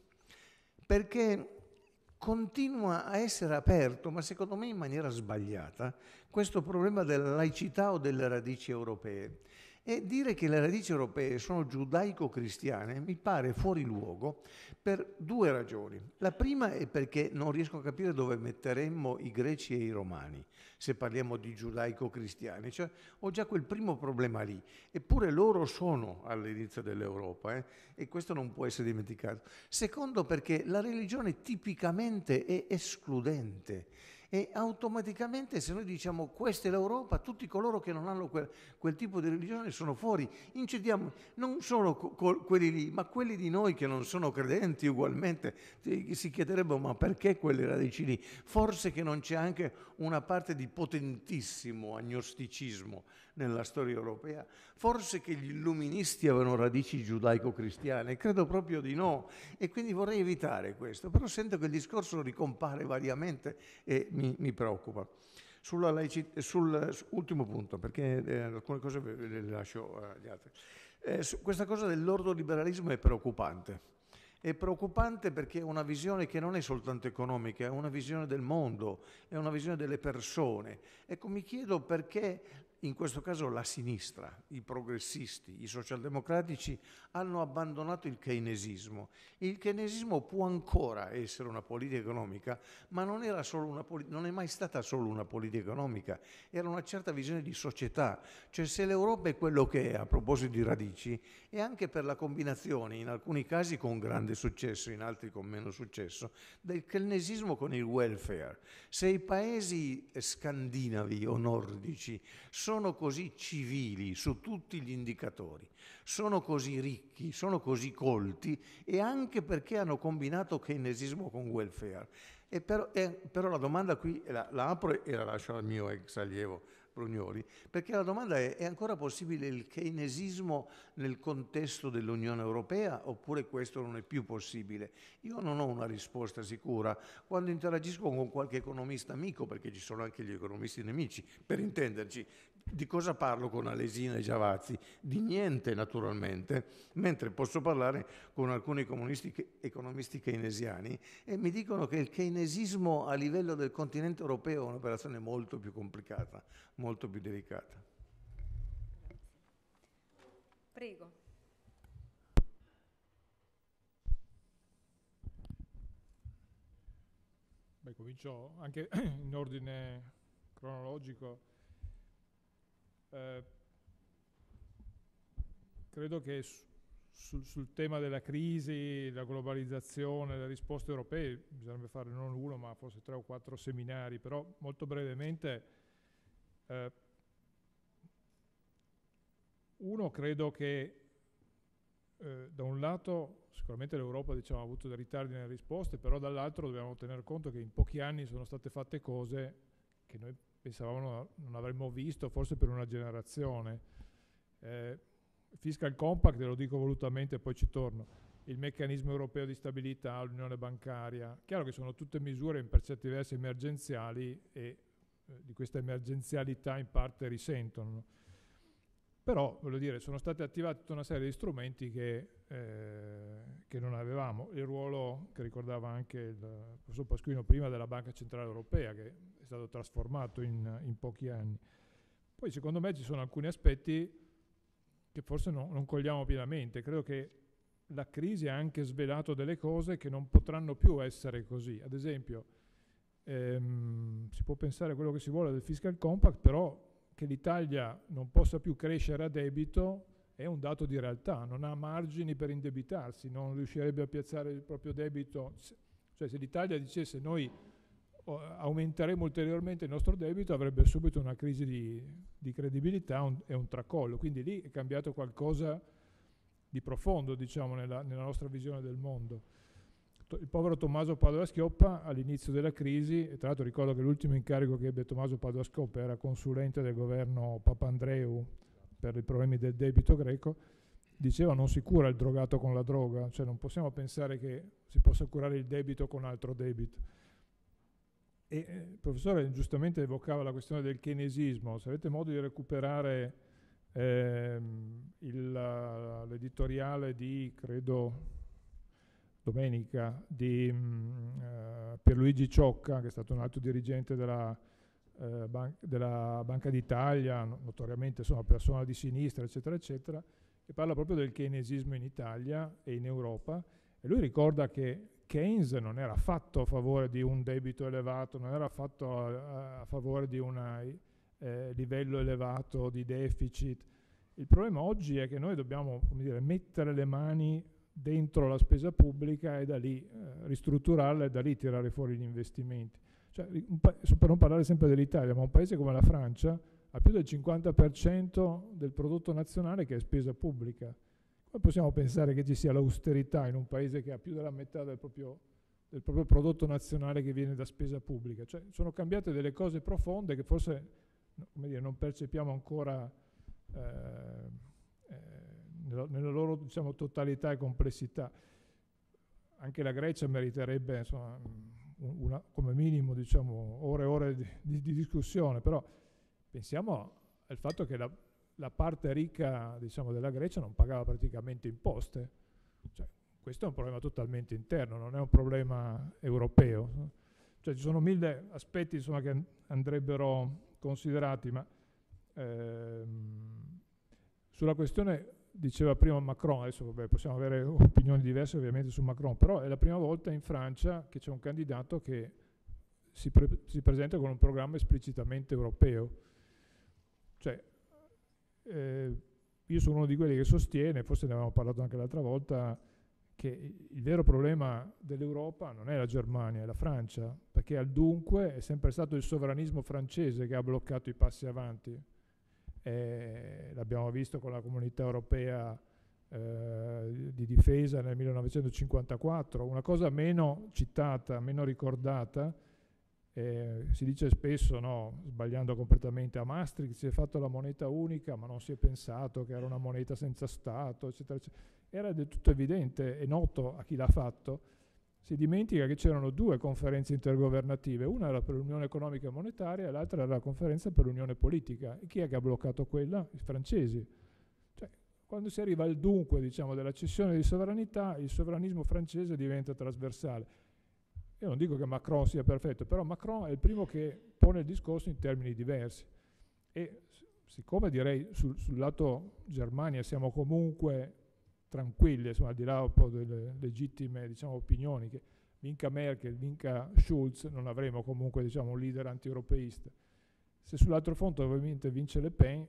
perché continua a essere aperto, ma secondo me in maniera sbagliata, questo problema della laicità o delle radici europee. E dire che le radici europee sono giudaico-cristiane mi pare fuori luogo per due ragioni. La prima è perché non riesco a capire dove metteremmo i greci e i romani se parliamo di giudaico-cristiani, cioè ho già quel primo problema lì, eppure loro sono all'inizio dell'Europa, eh? E questo non può essere dimenticato. Secondo, perché la religione tipicamente è escludente. E automaticamente se noi diciamo questa è l'Europa, tutti coloro che non hanno quel, quel tipo di religione sono fuori. Incediamo non solo co- co- quelli lì, ma quelli di noi che non sono credenti ugualmente. Si chiederebbe ma perché quelle radici lì? Forse che non c'è anche una parte di potentissimo agnosticismo nella storia europea? Forse che gli illuministi avevano radici giudaico-cristiane? Credo proprio di no, e quindi vorrei evitare questo, però sento che il discorso ricompare variamente e mi, mi preoccupa. Sulla laicità, sul, ultimo punto, perché eh, alcune cose le, le lascio agli altri. Eh, su, questa cosa dell'ordoliberalismo è preoccupante. È preoccupante perché è una visione che non è soltanto economica, è una visione del mondo, è una visione delle persone. Ecco, mi chiedo perché in questo caso la sinistra, i progressisti, i socialdemocratici hanno abbandonato il keynesismo. Il keynesismo può ancora essere una politica economica, ma non, era solo una poli- non è mai stata solo una politica economica, era una certa visione di società. Cioè se l'Europa è quello che è, a proposito di radici, è anche per la combinazione, in alcuni casi con grande successo, in altri con meno successo, del keynesismo con il welfare. Se i paesi scandinavi o nordici sono sono così civili su tutti gli indicatori, sono così ricchi, sono così colti, e anche perché hanno combinato keynesismo con welfare. E però, eh, però la domanda qui la, la apro e la lascio al mio ex allievo Brugnoli, perché la domanda è: è ancora possibile il keynesismo nel contesto dell'Unione Europea, oppure questo non è più possibile? Io non ho una risposta sicura. Quando interagisco con qualche economista amico, perché ci sono anche gli economisti nemici, per intenderci, di cosa parlo con Alesina e Giavazzi? Di niente, naturalmente, mentre posso parlare con alcuni economisti keynesiani e mi dicono che il keynesismo a livello del continente europeo è un'operazione molto più complicata, molto più delicata. Prego. Beh, comincio anche in ordine cronologico. Eh, credo che su, sul, sul tema della crisi, la globalizzazione, le risposte europee bisognerebbe fare non uno ma forse tre o quattro seminari, però molto brevemente eh, uno, credo che eh, da un lato sicuramente l'Europa, diciamo, ha avuto dei ritardi nelle risposte, però dall'altro dobbiamo tener conto che in pochi anni sono state fatte cose che noi pensavamo non avremmo visto forse per una generazione. Eh, fiscal compact, lo dico volutamente, poi ci torno, il meccanismo europeo di stabilità, l'unione bancaria, chiaro che sono tutte misure per certi versi emergenziali e eh, di questa emergenzialità in parte risentono, però voglio dire sono state attivate tutta una serie di strumenti che, eh, che non avevamo. Il ruolo che ricordava anche il professor Pasquino prima della Banca Centrale Europea, che è stato trasformato in, in pochi anni. Poi secondo me ci sono alcuni aspetti che forse no, non cogliamo pienamente. Credo che la crisi ha anche svelato delle cose che non potranno più essere così. Ad esempio, ehm, si può pensare a quello che si vuole del fiscal compact, però che l'Italia non possa più crescere a debito è un dato di realtà, non ha margini per indebitarsi, non riuscirebbe a piazzare il proprio debito. Cioè se l'Italia dicesse noi aumenteremo ulteriormente il nostro debito, avrebbe subito una crisi di, di credibilità un, e un tracollo. Quindi lì è cambiato qualcosa di profondo, diciamo, nella, nella nostra visione del mondo. Il povero Tommaso Padoa-Schioppa all'inizio della crisi, e tra l'altro ricordo che l'ultimo incarico che ebbe Tommaso Padoa-Schioppa era consulente del governo Papandreou per i problemi del debito greco, diceva non si cura il drogato con la droga, cioè non possiamo pensare che si possa curare il debito con altro debito. E eh, il professore giustamente evocava la questione del keynesismo. Se avete modo di recuperare ehm, l'editoriale di, credo, domenica, di mh, uh, Pierluigi Ciocca, che è stato un altro dirigente della, uh, ban della Banca d'Italia, notoriamente insomma persona di sinistra, eccetera, eccetera, che parla proprio del keynesismo in Italia e in Europa, e lui ricorda che Keynes non era affatto a favore di un debito elevato, non era affatto a, a favore di un eh, livello elevato di deficit. Il problema oggi è che noi dobbiamo, come dire, mettere le mani dentro la spesa pubblica e da lì eh, ristrutturarla e da lì tirare fuori gli investimenti. Cioè, un per non parlare sempre dell'Italia, ma un paese come la Francia ha più del cinquanta per cento del prodotto nazionale che è spesa pubblica. Come possiamo pensare che ci sia l'austerità in un paese che ha più della metà del proprio, del proprio prodotto nazionale che viene da spesa pubblica? Cioè, sono cambiate delle cose profonde che forse, come dire, non percepiamo ancora eh, eh, nella, nella loro, diciamo, totalità e complessità. Anche la Grecia meriterebbe, insomma, una, come minimo, diciamo, ore e ore di, di, di discussione, però pensiamo al fatto che la la parte ricca, diciamo, della Grecia non pagava praticamente imposte. Cioè, questo è un problema totalmente interno, non è un problema europeo. Cioè, ci sono mille aspetti, insomma, che andrebbero considerati, ma ehm, sulla questione, diceva prima Macron, adesso vabbè, possiamo avere opinioni diverse ovviamente su Macron, però è la prima volta in Francia che c'è un candidato che si, pre si presenta con un programma esplicitamente europeo. Cioè, Eh, io sono uno di quelli che sostiene, forse ne avevamo parlato anche l'altra volta, che il vero problema dell'Europa non è la Germania, è la Francia, perché al dunque è sempre stato il sovranismo francese che ha bloccato i passi avanti. eh, l'abbiamo visto con la Comunità Europea eh, di difesa nel millenovecentocinquantaquattro. Una cosa meno citata, meno ricordata, eh, si dice spesso, no, sbagliando completamente, a Maastricht si è fatto la moneta unica ma non si è pensato che era una moneta senza Stato, eccetera, eccetera. Era del tutto evidente e noto a chi l'ha fatto. Si dimentica che c'erano due conferenze intergovernative, una era per l'Unione Economica e Monetaria e l'altra era la conferenza per l'Unione Politica. E chi è che ha bloccato quella? I francesi. Cioè, quando si arriva al dunque, diciamo, della cessione di sovranità, il sovranismo francese diventa trasversale. Io non dico che Macron sia perfetto, però Macron è il primo che pone il discorso in termini diversi. E siccome direi sul, sul lato Germania siamo comunque tranquilli, insomma, al di là un po' delle legittime, diciamo, opinioni, che vinca Merkel, vinca Schulz, non avremo comunque, diciamo, un leader anti-europeista. Se sull'altro fronte ovviamente vince Le Pen,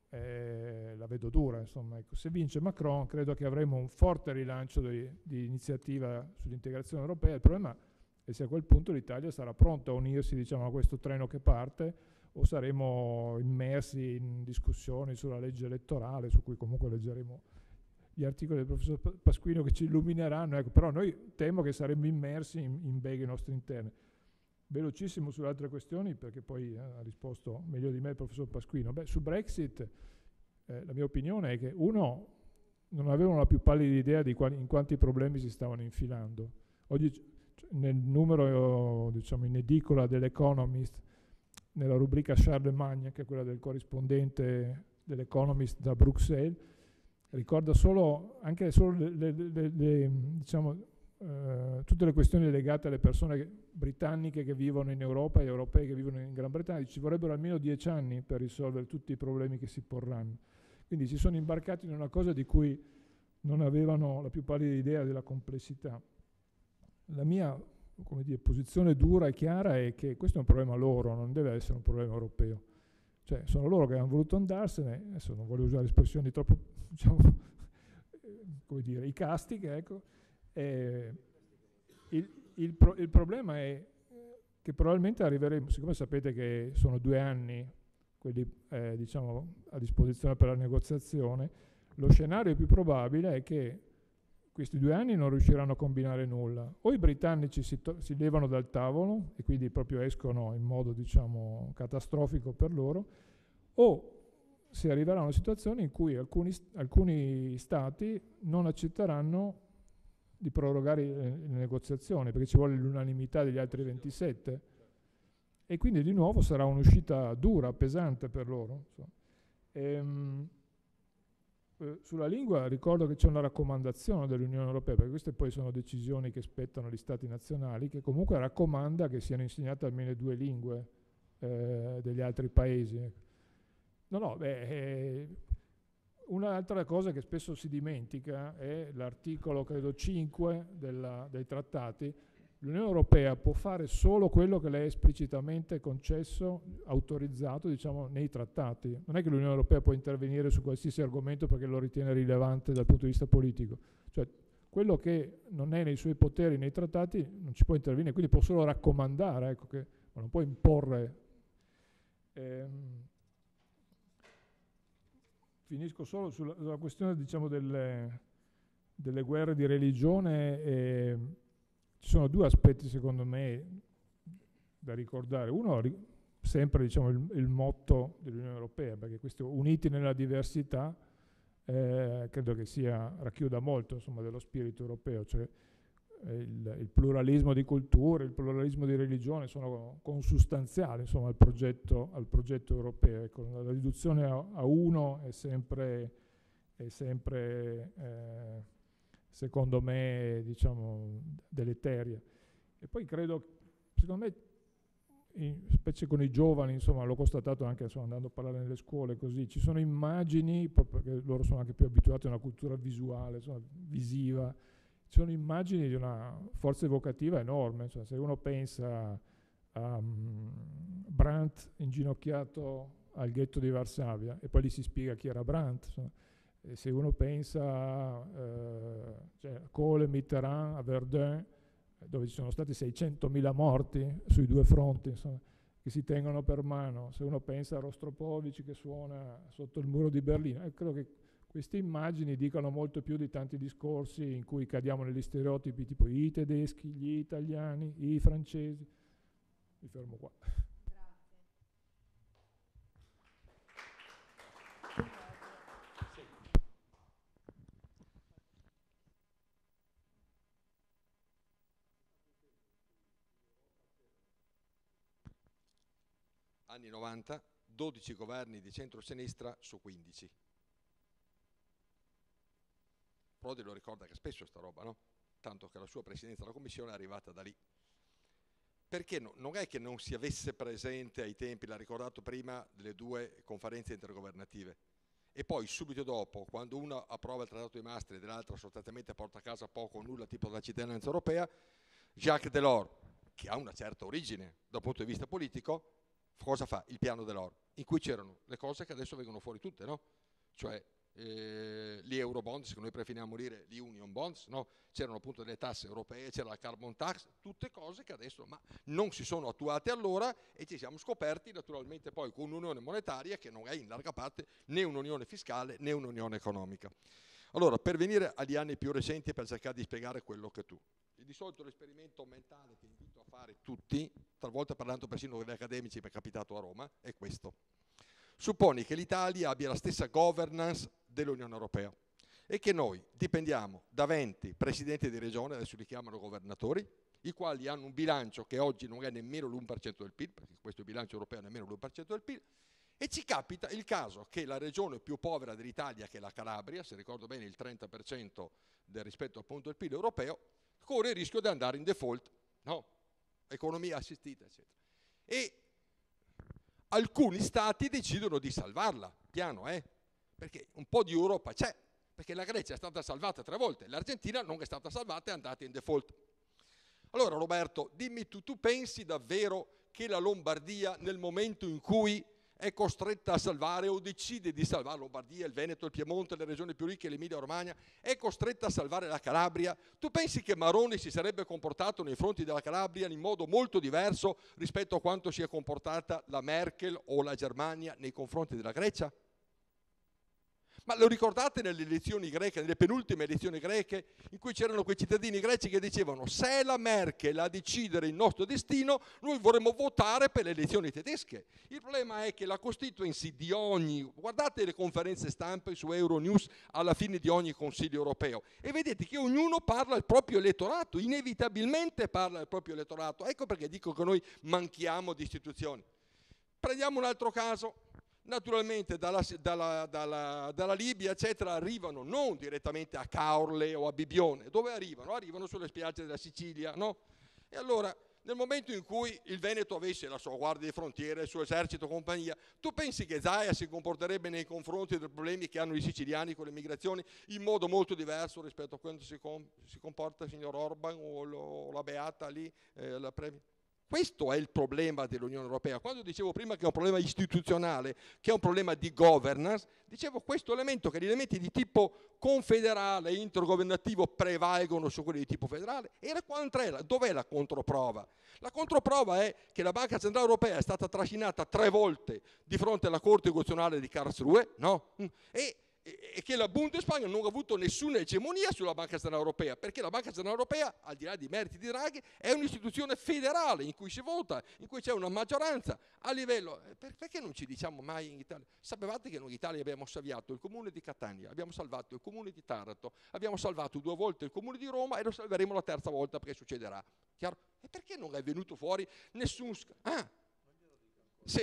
eh, la vedo dura, insomma. Ecco. Se vince Macron credo che avremo un forte rilancio di, di iniziativa sull'integrazione europea. Il problema è se a quel punto l'Italia sarà pronta a unirsi, diciamo, a questo treno che parte, o saremo immersi in discussioni sulla legge elettorale, su cui comunque leggeremo gli articoli del professor Pasquino che ci illumineranno, ecco, però noi temo che saremmo immersi in, in beghe nostre interne. Velocissimo sulle altre questioni, perché poi eh, ha risposto meglio di me il professor Pasquino. Beh, su Brexit eh, la mia opinione è che uno non avevano la più pallida idea di quali, in quanti problemi si stavano infilando. Oggi cioè, nel numero, diciamo, in edicola dell'Economist, nella rubrica Charlemagne, che è quella del corrispondente dell'Economist da Bruxelles, ricorda solo, anche solo le, le, le, le, diciamo, eh, tutte le questioni legate alle persone che, britanniche che vivono in Europa e europee che vivono in Gran Bretagna. Ci vorrebbero almeno dieci anni per risolvere tutti i problemi che si porranno. Quindi si sono imbarcati in una cosa di cui non avevano la più pallida idea della complessità. La mia, come dire, posizione dura e chiara è che questo è un problema loro, non deve essere un problema europeo. Cioè, sono loro che hanno voluto andarsene, adesso non voglio usare espressioni troppo, diciamo, come dire, icastiche, ecco. Eh, il, il, pro, il problema è che probabilmente arriveremo, siccome sapete che sono due anni quelli, eh, diciamo, a disposizione per la negoziazione, lo scenario più probabile è che questi due anni non riusciranno a combinare nulla. O i britannici si, to- si levano dal tavolo e quindi proprio escono in modo, diciamo, catastrofico per loro, o si arriverà a una situazione in cui alcuni, alcuni stati non accetteranno di prorogare le, le negoziazioni, perché ci vuole l'unanimità degli altri ventisette, e quindi di nuovo sarà un'uscita dura, pesante per loro. Ehm, eh, sulla lingua ricordo che c'è una raccomandazione dell'Unione Europea, perché queste poi sono decisioni che spettano agli stati nazionali, che comunque raccomanda che siano insegnate almeno due lingue eh, degli altri paesi. No, no, beh, eh, un'altra cosa che spesso si dimentica è l'articolo, credo, cinque della, dei trattati. L'Unione Europea può fare solo quello che le è esplicitamente concesso, autorizzato, diciamo, nei trattati. Non è che l'Unione Europea può intervenire su qualsiasi argomento perché lo ritiene rilevante dal punto di vista politico. Cioè, quello che non è nei suoi poteri nei trattati non ci può intervenire, quindi può solo raccomandare, ecco, che, ma non può imporre. Ehm, Finisco solo sulla, sulla questione, diciamo, delle, delle guerre di religione. E ci sono due aspetti, secondo me, da ricordare. Uno, sempre, diciamo, il, il motto dell'Unione Europea, perché questo uniti nella diversità eh, credo che sia, racchiuda molto, insomma, dello spirito europeo, cioè il, il pluralismo di culture, il pluralismo di religione sono consustanziali, insomma, al progetto, al progetto europeo. Ecco, la riduzione a, a uno è sempre, è sempre eh, secondo me, diciamo, deleteria. E poi credo, secondo me, in, specie con i giovani, insomma, l'ho constatato anche, insomma, andando a parlare nelle scuole, così, ci sono immagini, proprio perché loro sono anche più abituati a una cultura visuale, insomma, visiva. Ci sono immagini di una forza evocativa enorme, cioè, se uno pensa a um, Brandt inginocchiato al ghetto di Varsavia e poi gli si spiega chi era Brandt, insomma, e se uno pensa uh, cioè, a Kohl e Mitterrand a Verdun, dove ci sono stati seicentomila morti sui due fronti, insomma, che si tengono per mano, se uno pensa a Rostropovich che suona sotto il muro di Berlino, e credo che queste immagini dicano molto più di tanti discorsi in cui cadiamo negli stereotipi tipo i tedeschi, gli italiani, i francesi. Mi fermo qua. Anni novanta, dodici governi di centro-sinistra su quindici. Prodi lo ricorda che spesso sta roba, no? Tanto che la sua presidenza della Commissione è arrivata da lì. Perché no? Non è che non si avesse presente ai tempi, l'ha ricordato prima, delle due conferenze intergovernative. E poi subito dopo, quando una approva il Trattato di Maastricht e l'altra sostanzialmente porta a casa poco o nulla tipo la cittadinanza europea, Jacques Delors, che ha una certa origine dal punto di vista politico, cosa fa? Il piano Delors, in cui c'erano le cose che adesso vengono fuori tutte, no? Cioè eh, gli euro bonds, che noi preferiamo dire gli union bonds, no? C'erano appunto delle tasse europee, c'era la carbon tax, tutte cose che adesso ma non si sono attuate allora e ci siamo scoperti naturalmente poi con un'unione monetaria che non è in larga parte né un'unione fiscale né un'unione economica. Allora, per venire agli anni più recenti e per cercare di spiegare quello che tu. Di solito l'esperimento mentale che invito a fare tutti, talvolta parlando persino con gli accademici, mi è capitato a Roma, è questo. Supponi che l'Italia abbia la stessa governance dell'Unione Europea e che noi dipendiamo da venti presidenti di regione, adesso li chiamano governatori, i quali hanno un bilancio che oggi non è nemmeno l'uno per cento del P I L, perché questo bilancio europeo è nemmeno l'uno per cento del P I L, e ci capita il caso che la regione più povera dell'Italia, che è la Calabria, se ricordo bene il trenta per cento del rispetto appunto al P I L europeo, corre il rischio di andare in default, no? Economia assistita, eccetera. E alcuni stati decidono di salvarla, piano, eh? Perché un po' di Europa c'è, perché la Grecia è stata salvata tre volte, l'Argentina non è stata salvata e è andata in default. Allora Roberto, dimmi tu, tu pensi davvero che la Lombardia nel momento in cui è costretta a salvare o decide di salvare Lombardia, il Veneto, il Piemonte, le regioni più ricche, l'Emilia Romagna, è costretta a salvare la Calabria? Tu pensi che Maroni si sarebbe comportato nei fronti della Calabria in modo molto diverso rispetto a quanto si è comportata la Merkel o la Germania nei confronti della Grecia? Ma lo ricordate nelle elezioni greche, nelle penultime elezioni greche, in cui c'erano quei cittadini greci che dicevano se è la Merkel a decidere il nostro destino, noi vorremmo votare per le elezioni tedesche. Il problema è che la constituency di ogni, guardate le conferenze stampe su Euronews alla fine di ogni Consiglio europeo e vedete che ognuno parla al proprio elettorato, inevitabilmente parla al proprio elettorato. Ecco perché dico che noi manchiamo di istituzioni. Prendiamo un altro caso. Naturalmente dalla, dalla, dalla, dalla Libia eccetera arrivano non direttamente a Caorle o a Bibione, dove arrivano? Arrivano sulle spiagge della Sicilia, no? E allora nel momento in cui il Veneto avesse la sua guardia di frontiere, il suo esercito compagnia, tu pensi che Zaia si comporterebbe nei confronti dei problemi che hanno i siciliani con le migrazioni in modo molto diverso rispetto a quanto si, com si comporta il signor Orban o, lo, o la Beata lì, eh, la Premier? Questo è il problema dell'Unione Europea. Quando dicevo prima che è un problema istituzionale, che è un problema di governance, dicevo questo elemento, che gli elementi di tipo confederale e intergovernativo prevalgono su quelli di tipo federale. Era quant'era? Dov'è la controprova? La controprova è che la Banca Centrale Europea è stata trascinata tre volte di fronte alla Corte Costituzionale di Karlsruhe, no? E e che la Bundesbank non ha avuto nessuna egemonia sulla Banca Centrale Europea, perché la Banca Centrale Europea, al di là dei meriti di Draghi, è un'istituzione federale in cui si vota, in cui c'è una maggioranza a livello... Perché non ci diciamo mai in Italia? Sapevate che noi in Italia abbiamo salvato il comune di Catania, abbiamo salvato il comune di Taranto, abbiamo salvato due volte il comune di Roma e lo salveremo la terza volta perché succederà. Chiaro? E perché non è venuto fuori nessun... Ah! Sì.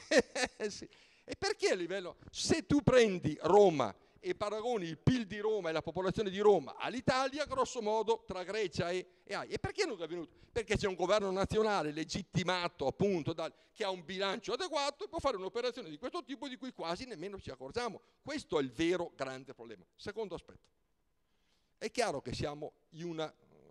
Sì. E perché a livello, se tu prendi Roma e paragoni il P I L di Roma e la popolazione di Roma all'Italia, grosso modo tra Grecia e, e A I, e perché non è avvenuto? Perché c'è un governo nazionale legittimato appunto dal, che ha un bilancio adeguato e può fare un'operazione di questo tipo di cui quasi nemmeno ci accorgiamo. Questo è il vero grande problema. Secondo aspetto, è chiaro che siamo in una...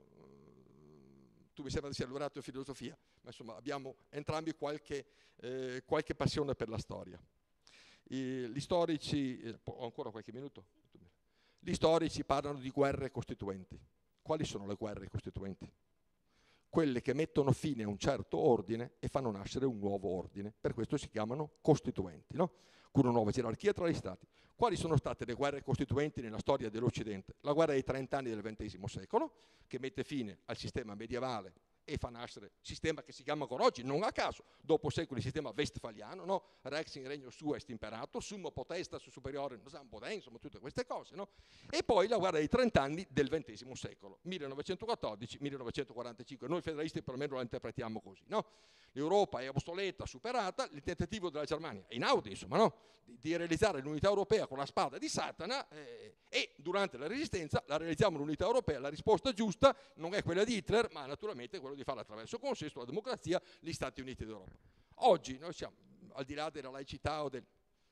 tu mi sembra di essere laureato in filosofia, ma insomma abbiamo entrambi qualche, eh, qualche passione per la storia. I, gli storici, eh, ho ancora qualche minuto? Gli storici parlano di guerre costituenti. Quali sono le guerre costituenti? quelle che mettono fine a un certo ordine e fanno nascere un nuovo ordine. Per questo si chiamano costituenti, no? Con una nuova gerarchia tra gli stati. Quali sono state le guerre costituenti nella storia dell'Occidente? La guerra dei trent'anni del ventesimo secolo, che mette fine al sistema medievale e fa nascere il sistema che si chiama ancora oggi, non a caso, dopo secoli il sistema westfaliano, no? Rex in regno suo est imperato, summo potestas superiore non potere, insomma tutte queste cose, no? E poi la guerra dei trent'anni del ventesimo secolo, millenovecentoquattordici millenovecentoquarantacinque, noi federalisti perlomeno la interpretiamo così, no? L'Europa è obsoleta, superata, il tentativo della Germania è inaudito, insomma, no? Di, di realizzare l'unità europea con la spada di Satana eh, e durante la resistenza la realizziamo l'unità europea, la risposta giusta non è quella di Hitler, ma naturalmente quella di fare attraverso il consenso, la democrazia, gli Stati Uniti d'Europa. Oggi noi siamo, al di là della laicità o del...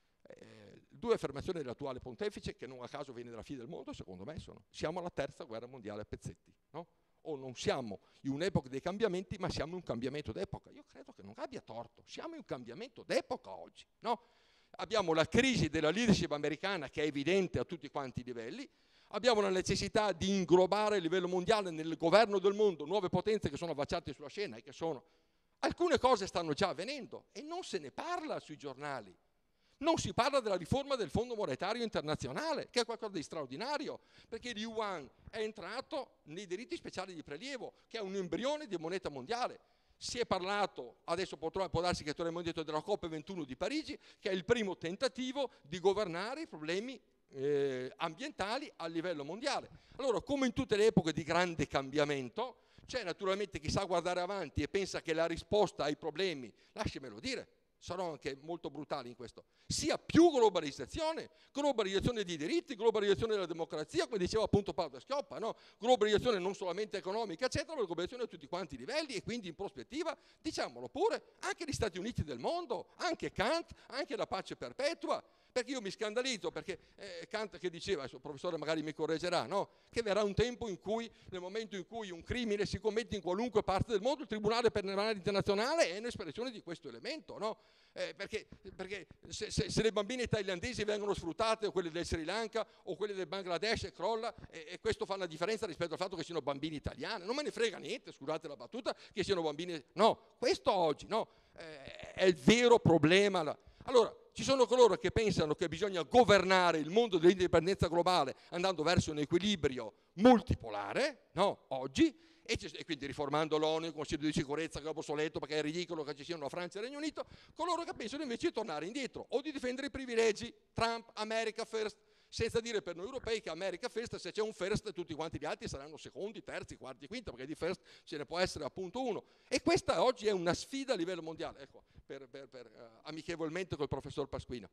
Eh, due affermazioni dell'attuale pontefice, che non a caso viene dalla fine del mondo, secondo me sono: siamo alla terza guerra mondiale a pezzetti, no? O non siamo in un'epoca dei cambiamenti, ma siamo in un cambiamento d'epoca. Io credo che non abbia torto, siamo in un cambiamento d'epoca oggi, no? Abbiamo la crisi della leadership americana che è evidente a tutti quanti i livelli, abbiamo la necessità di inglobare a livello mondiale nel governo del mondo nuove potenze che sono affacciate sulla scena e che sono... Alcune cose stanno già avvenendo e non se ne parla sui giornali. Non si parla della riforma del Fondo Monetario Internazionale, che è qualcosa di straordinario, perché il yuan è entrato nei diritti speciali di prelievo, che è un embrione di moneta mondiale. Si è parlato, adesso potrà, può darsi che torneremo indietro, della COP ventuno di Parigi, che è il primo tentativo di governare i problemi eh, ambientali a livello mondiale. Allora, come in tutte le epoche di grande cambiamento, c'è naturalmente chi sa guardare avanti e pensa che la risposta ai problemi, lasciamelo dire, sarò anche molto brutale in questo, sia più globalizzazione, globalizzazione di diritti, globalizzazione della democrazia, come diceva appunto Paolo Schioppa, no? Globalizzazione non solamente economica, eccetera, ma globalizzazione a tutti quanti i livelli e quindi in prospettiva, diciamolo pure, anche gli Stati Uniti del mondo, anche Kant, anche la pace perpetua. Perché io mi scandalizzo, perché eh, Kant che diceva, il professore magari mi correggerà, no? Che verrà un tempo in cui, nel momento in cui un crimine si commette in qualunque parte del mondo, il Tribunale Penale Internazionale è un'espressione di questo elemento, no? Eh, perché perché se, se, se le bambine thailandesi vengono sfruttate, o quelle del Sri Lanka, o quelle del Bangladesh, e crolla, e, e questo fa la differenza rispetto al fatto che siano bambini italiani. Non me ne frega niente, scusate la battuta, che siano bambini... No, questo oggi, no? Eh, è il vero problema. La... Allora, ci sono coloro che pensano che bisogna governare il mondo dell'indipendenza globale andando verso un equilibrio multipolare, no? Oggi, e, e quindi riformando l'ONU, il Consiglio di sicurezza che è obsoleto perché è ridicolo che ci siano Francia e Regno Unito, coloro che pensano invece di tornare indietro o di difendere i privilegi, Trump, America First, senza dire per noi europei che America First, se c'è un first tutti quanti gli altri saranno secondi, terzi, quarti, quinti, perché di first ce ne può essere appunto uno. E questa oggi è una sfida a livello mondiale. Ecco, per, per, per, uh, amichevolmente col professor Pasquino.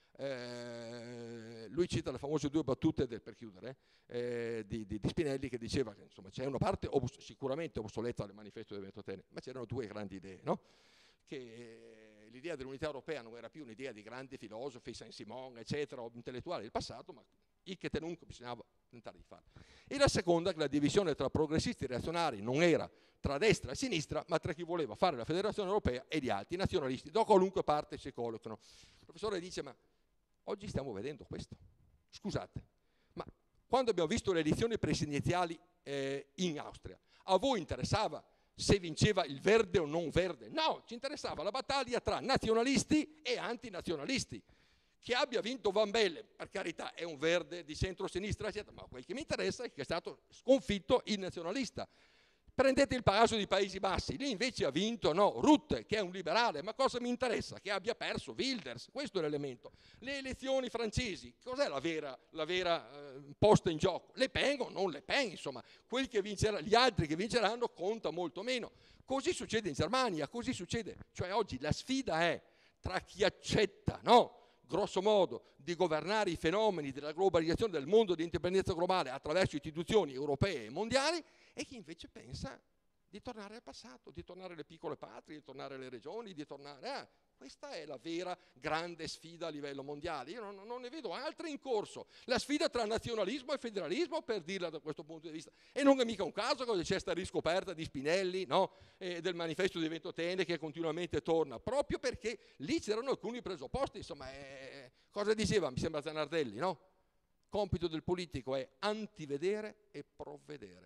Eh, lui cita le famose due battute del, per chiudere eh, di, di, di Spinelli, che diceva che insomma c'è una parte obs- sicuramente obsoleta del manifesto di Ventotene, ma c'erano due grandi idee, no? Che eh, l'idea dell'unità europea non era più un'idea di grandi filosofi, Saint-Simon, eccetera, o intellettuali del passato, ma il che tenunque bisognava tentare di farlo. E la seconda, che la divisione tra progressisti e reazionari non era tra destra e sinistra, ma tra chi voleva fare la federazione europea e gli altri nazionalisti, da qualunque parte si collocano. Il professore dice, ma oggi stiamo vedendo questo. Scusate, ma quando abbiamo visto le elezioni presidenziali eh, in Austria, a voi interessava se vinceva il verde o non verde? No, ci interessava la battaglia tra nazionalisti e antinazionalisti. Che abbia vinto Van Bellen, per carità, è un verde di centro-sinistra, eccetera, ma quel che mi interessa è che è stato sconfitto il nazionalista. Prendete il caso dei Paesi Bassi, lì invece ha vinto no, Rutte, che è un liberale, ma cosa mi interessa? Che abbia perso Wilders, questo è l'elemento. Le elezioni francesi, cos'è la vera, la vera eh, posta in gioco? Le Pen o non Le Pen, insomma, quelli che vincerà, gli altri che vinceranno conta molto meno. Così succede in Germania, così succede. Cioè oggi la sfida è tra chi accetta, no? grosso modo, di governare i fenomeni della globalizzazione del mondo di indipendenza globale attraverso istituzioni europee e mondiali, e chi invece pensa di tornare al passato, di tornare alle piccole patrie, di tornare alle regioni, di tornare a... Questa è la vera grande sfida a livello mondiale. Io non, non ne vedo altre in corso. La sfida tra nazionalismo e federalismo, per dirla da questo punto di vista. E non è mica un caso che c'è questa riscoperta di Spinelli, no? E del manifesto di Ventotene che continuamente torna, proprio perché lì c'erano alcuni presupposti. Insomma, eh, cosa diceva? Mi sembra Zanardelli, no? Compito del politico è antivedere e provvedere.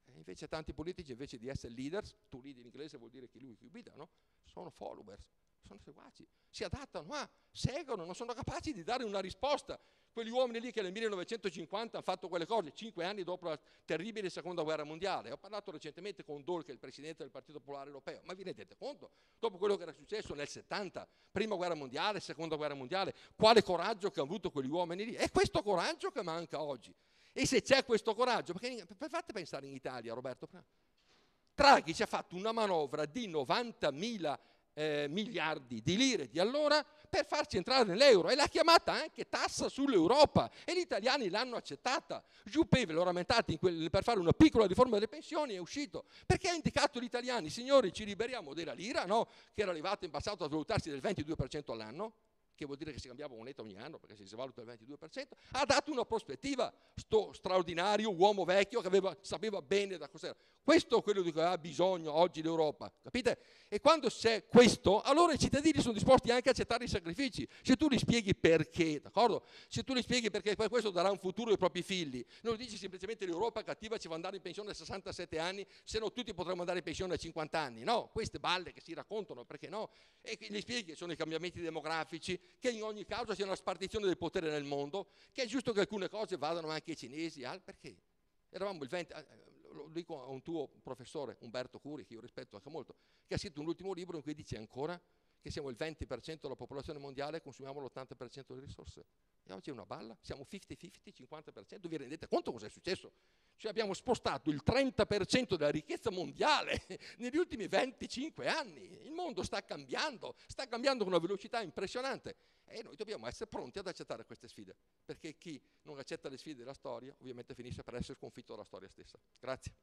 E invece tanti politici, invece di essere leaders, tu lead in inglese vuol dire che lui qui guida, no? Sono followers, sono seguaci, si adattano, ma seguono, non sono capaci di dare una risposta. Quegli uomini lì che nel millenovecentocinquanta hanno fatto quelle cose, cinque anni dopo la terribile seconda guerra mondiale. Ho parlato recentemente con Daul, che è il presidente del Partito Popolare Europeo, ma vi rendete conto? Dopo quello che era successo nel settanta, prima guerra mondiale, seconda guerra mondiale, quale coraggio che hanno avuto quegli uomini lì? È questo coraggio che manca oggi. E se c'è questo coraggio, perché fate pensare in Italia, Roberto, Draghi ci ha fatto una manovra di novantamila eh, miliardi di lire di allora per farci entrare nell'euro e l'ha chiamata anche tassa sull'Europa e gli italiani l'hanno accettata. Juppé ve l'ho rammentati per fare una piccola riforma delle pensioni, è uscito perché ha indicato agli italiani: signori, ci liberiamo della lira, no? Che era arrivata in passato a svalutarsi del ventidue per cento all'anno, che vuol dire che si cambiava moneta ogni anno perché si svaluta il ventidue per cento, ha dato una prospettiva, sto straordinario uomo vecchio che aveva, sapeva bene da cos'era. Questo è quello di cui ha bisogno oggi l'Europa, capite? E quando c'è questo, allora i cittadini sono disposti anche a accettare i sacrifici. Se tu li spieghi perché, d'accordo? Se tu li spieghi perché poi questo darà un futuro ai propri figli, non lo dici semplicemente l'Europa cattiva ci va andare in pensione a sessantasette anni, se no tutti potremmo andare in pensione a cinquanta anni. No, queste balle che si raccontano, perché no? E gli spieghi che sono i cambiamenti demografici, che in ogni caso sia una spartizione del potere nel mondo, che è giusto che alcune cose vadano anche ai cinesi, al perché? Eravamo il venti, lo dico a un tuo professore, Umberto Curi, che io rispetto anche molto, che ha scritto un ultimo libro in cui dice ancora che siamo il venti per cento della popolazione mondiale e consumiamo l'ottanta per cento delle risorse. E oggi è una balla, siamo cinquanta cinquanta, cinquanta per cento, vi rendete conto cosa è successo? Cioè abbiamo spostato il trenta per cento della ricchezza mondiale negli ultimi venticinque anni. Il mondo sta cambiando, sta cambiando con una velocità impressionante e noi dobbiamo essere pronti ad accettare queste sfide, perché chi non accetta le sfide della storia ovviamente finisce per essere sconfitto dalla storia stessa. Grazie.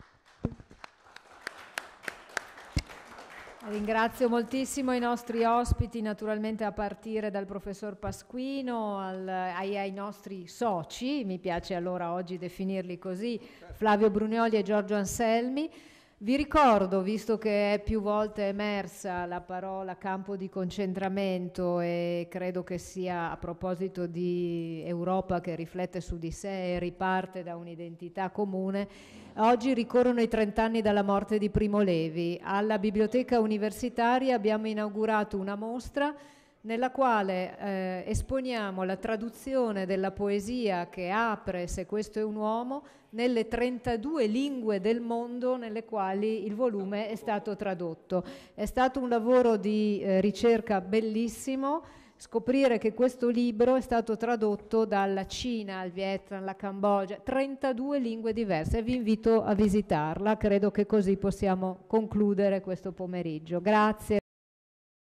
Ringrazio moltissimo i nostri ospiti, naturalmente a partire dal professor Pasquino al, ai, ai nostri soci, mi piace allora oggi definirli così, Flavio Brunioli e Giorgio Anselmi. Vi ricordo, visto che è più volte emersa la parola campo di concentramento e credo che sia a proposito di Europa che riflette su di sé e riparte da un'identità comune, oggi ricorrono i trent'anni dalla morte di Primo Levi. Alla Biblioteca Universitaria abbiamo inaugurato una mostra nella quale eh, esponiamo la traduzione della poesia che apre Se questo è un uomo nelle trentadue lingue del mondo nelle quali il volume è stato tradotto. È stato un lavoro di eh, ricerca bellissimo scoprire che questo libro è stato tradotto dalla Cina al Vietnam, alla Cambogia, trentadue lingue diverse. Vi invito a visitarla, credo che così possiamo concludere questo pomeriggio. Grazie.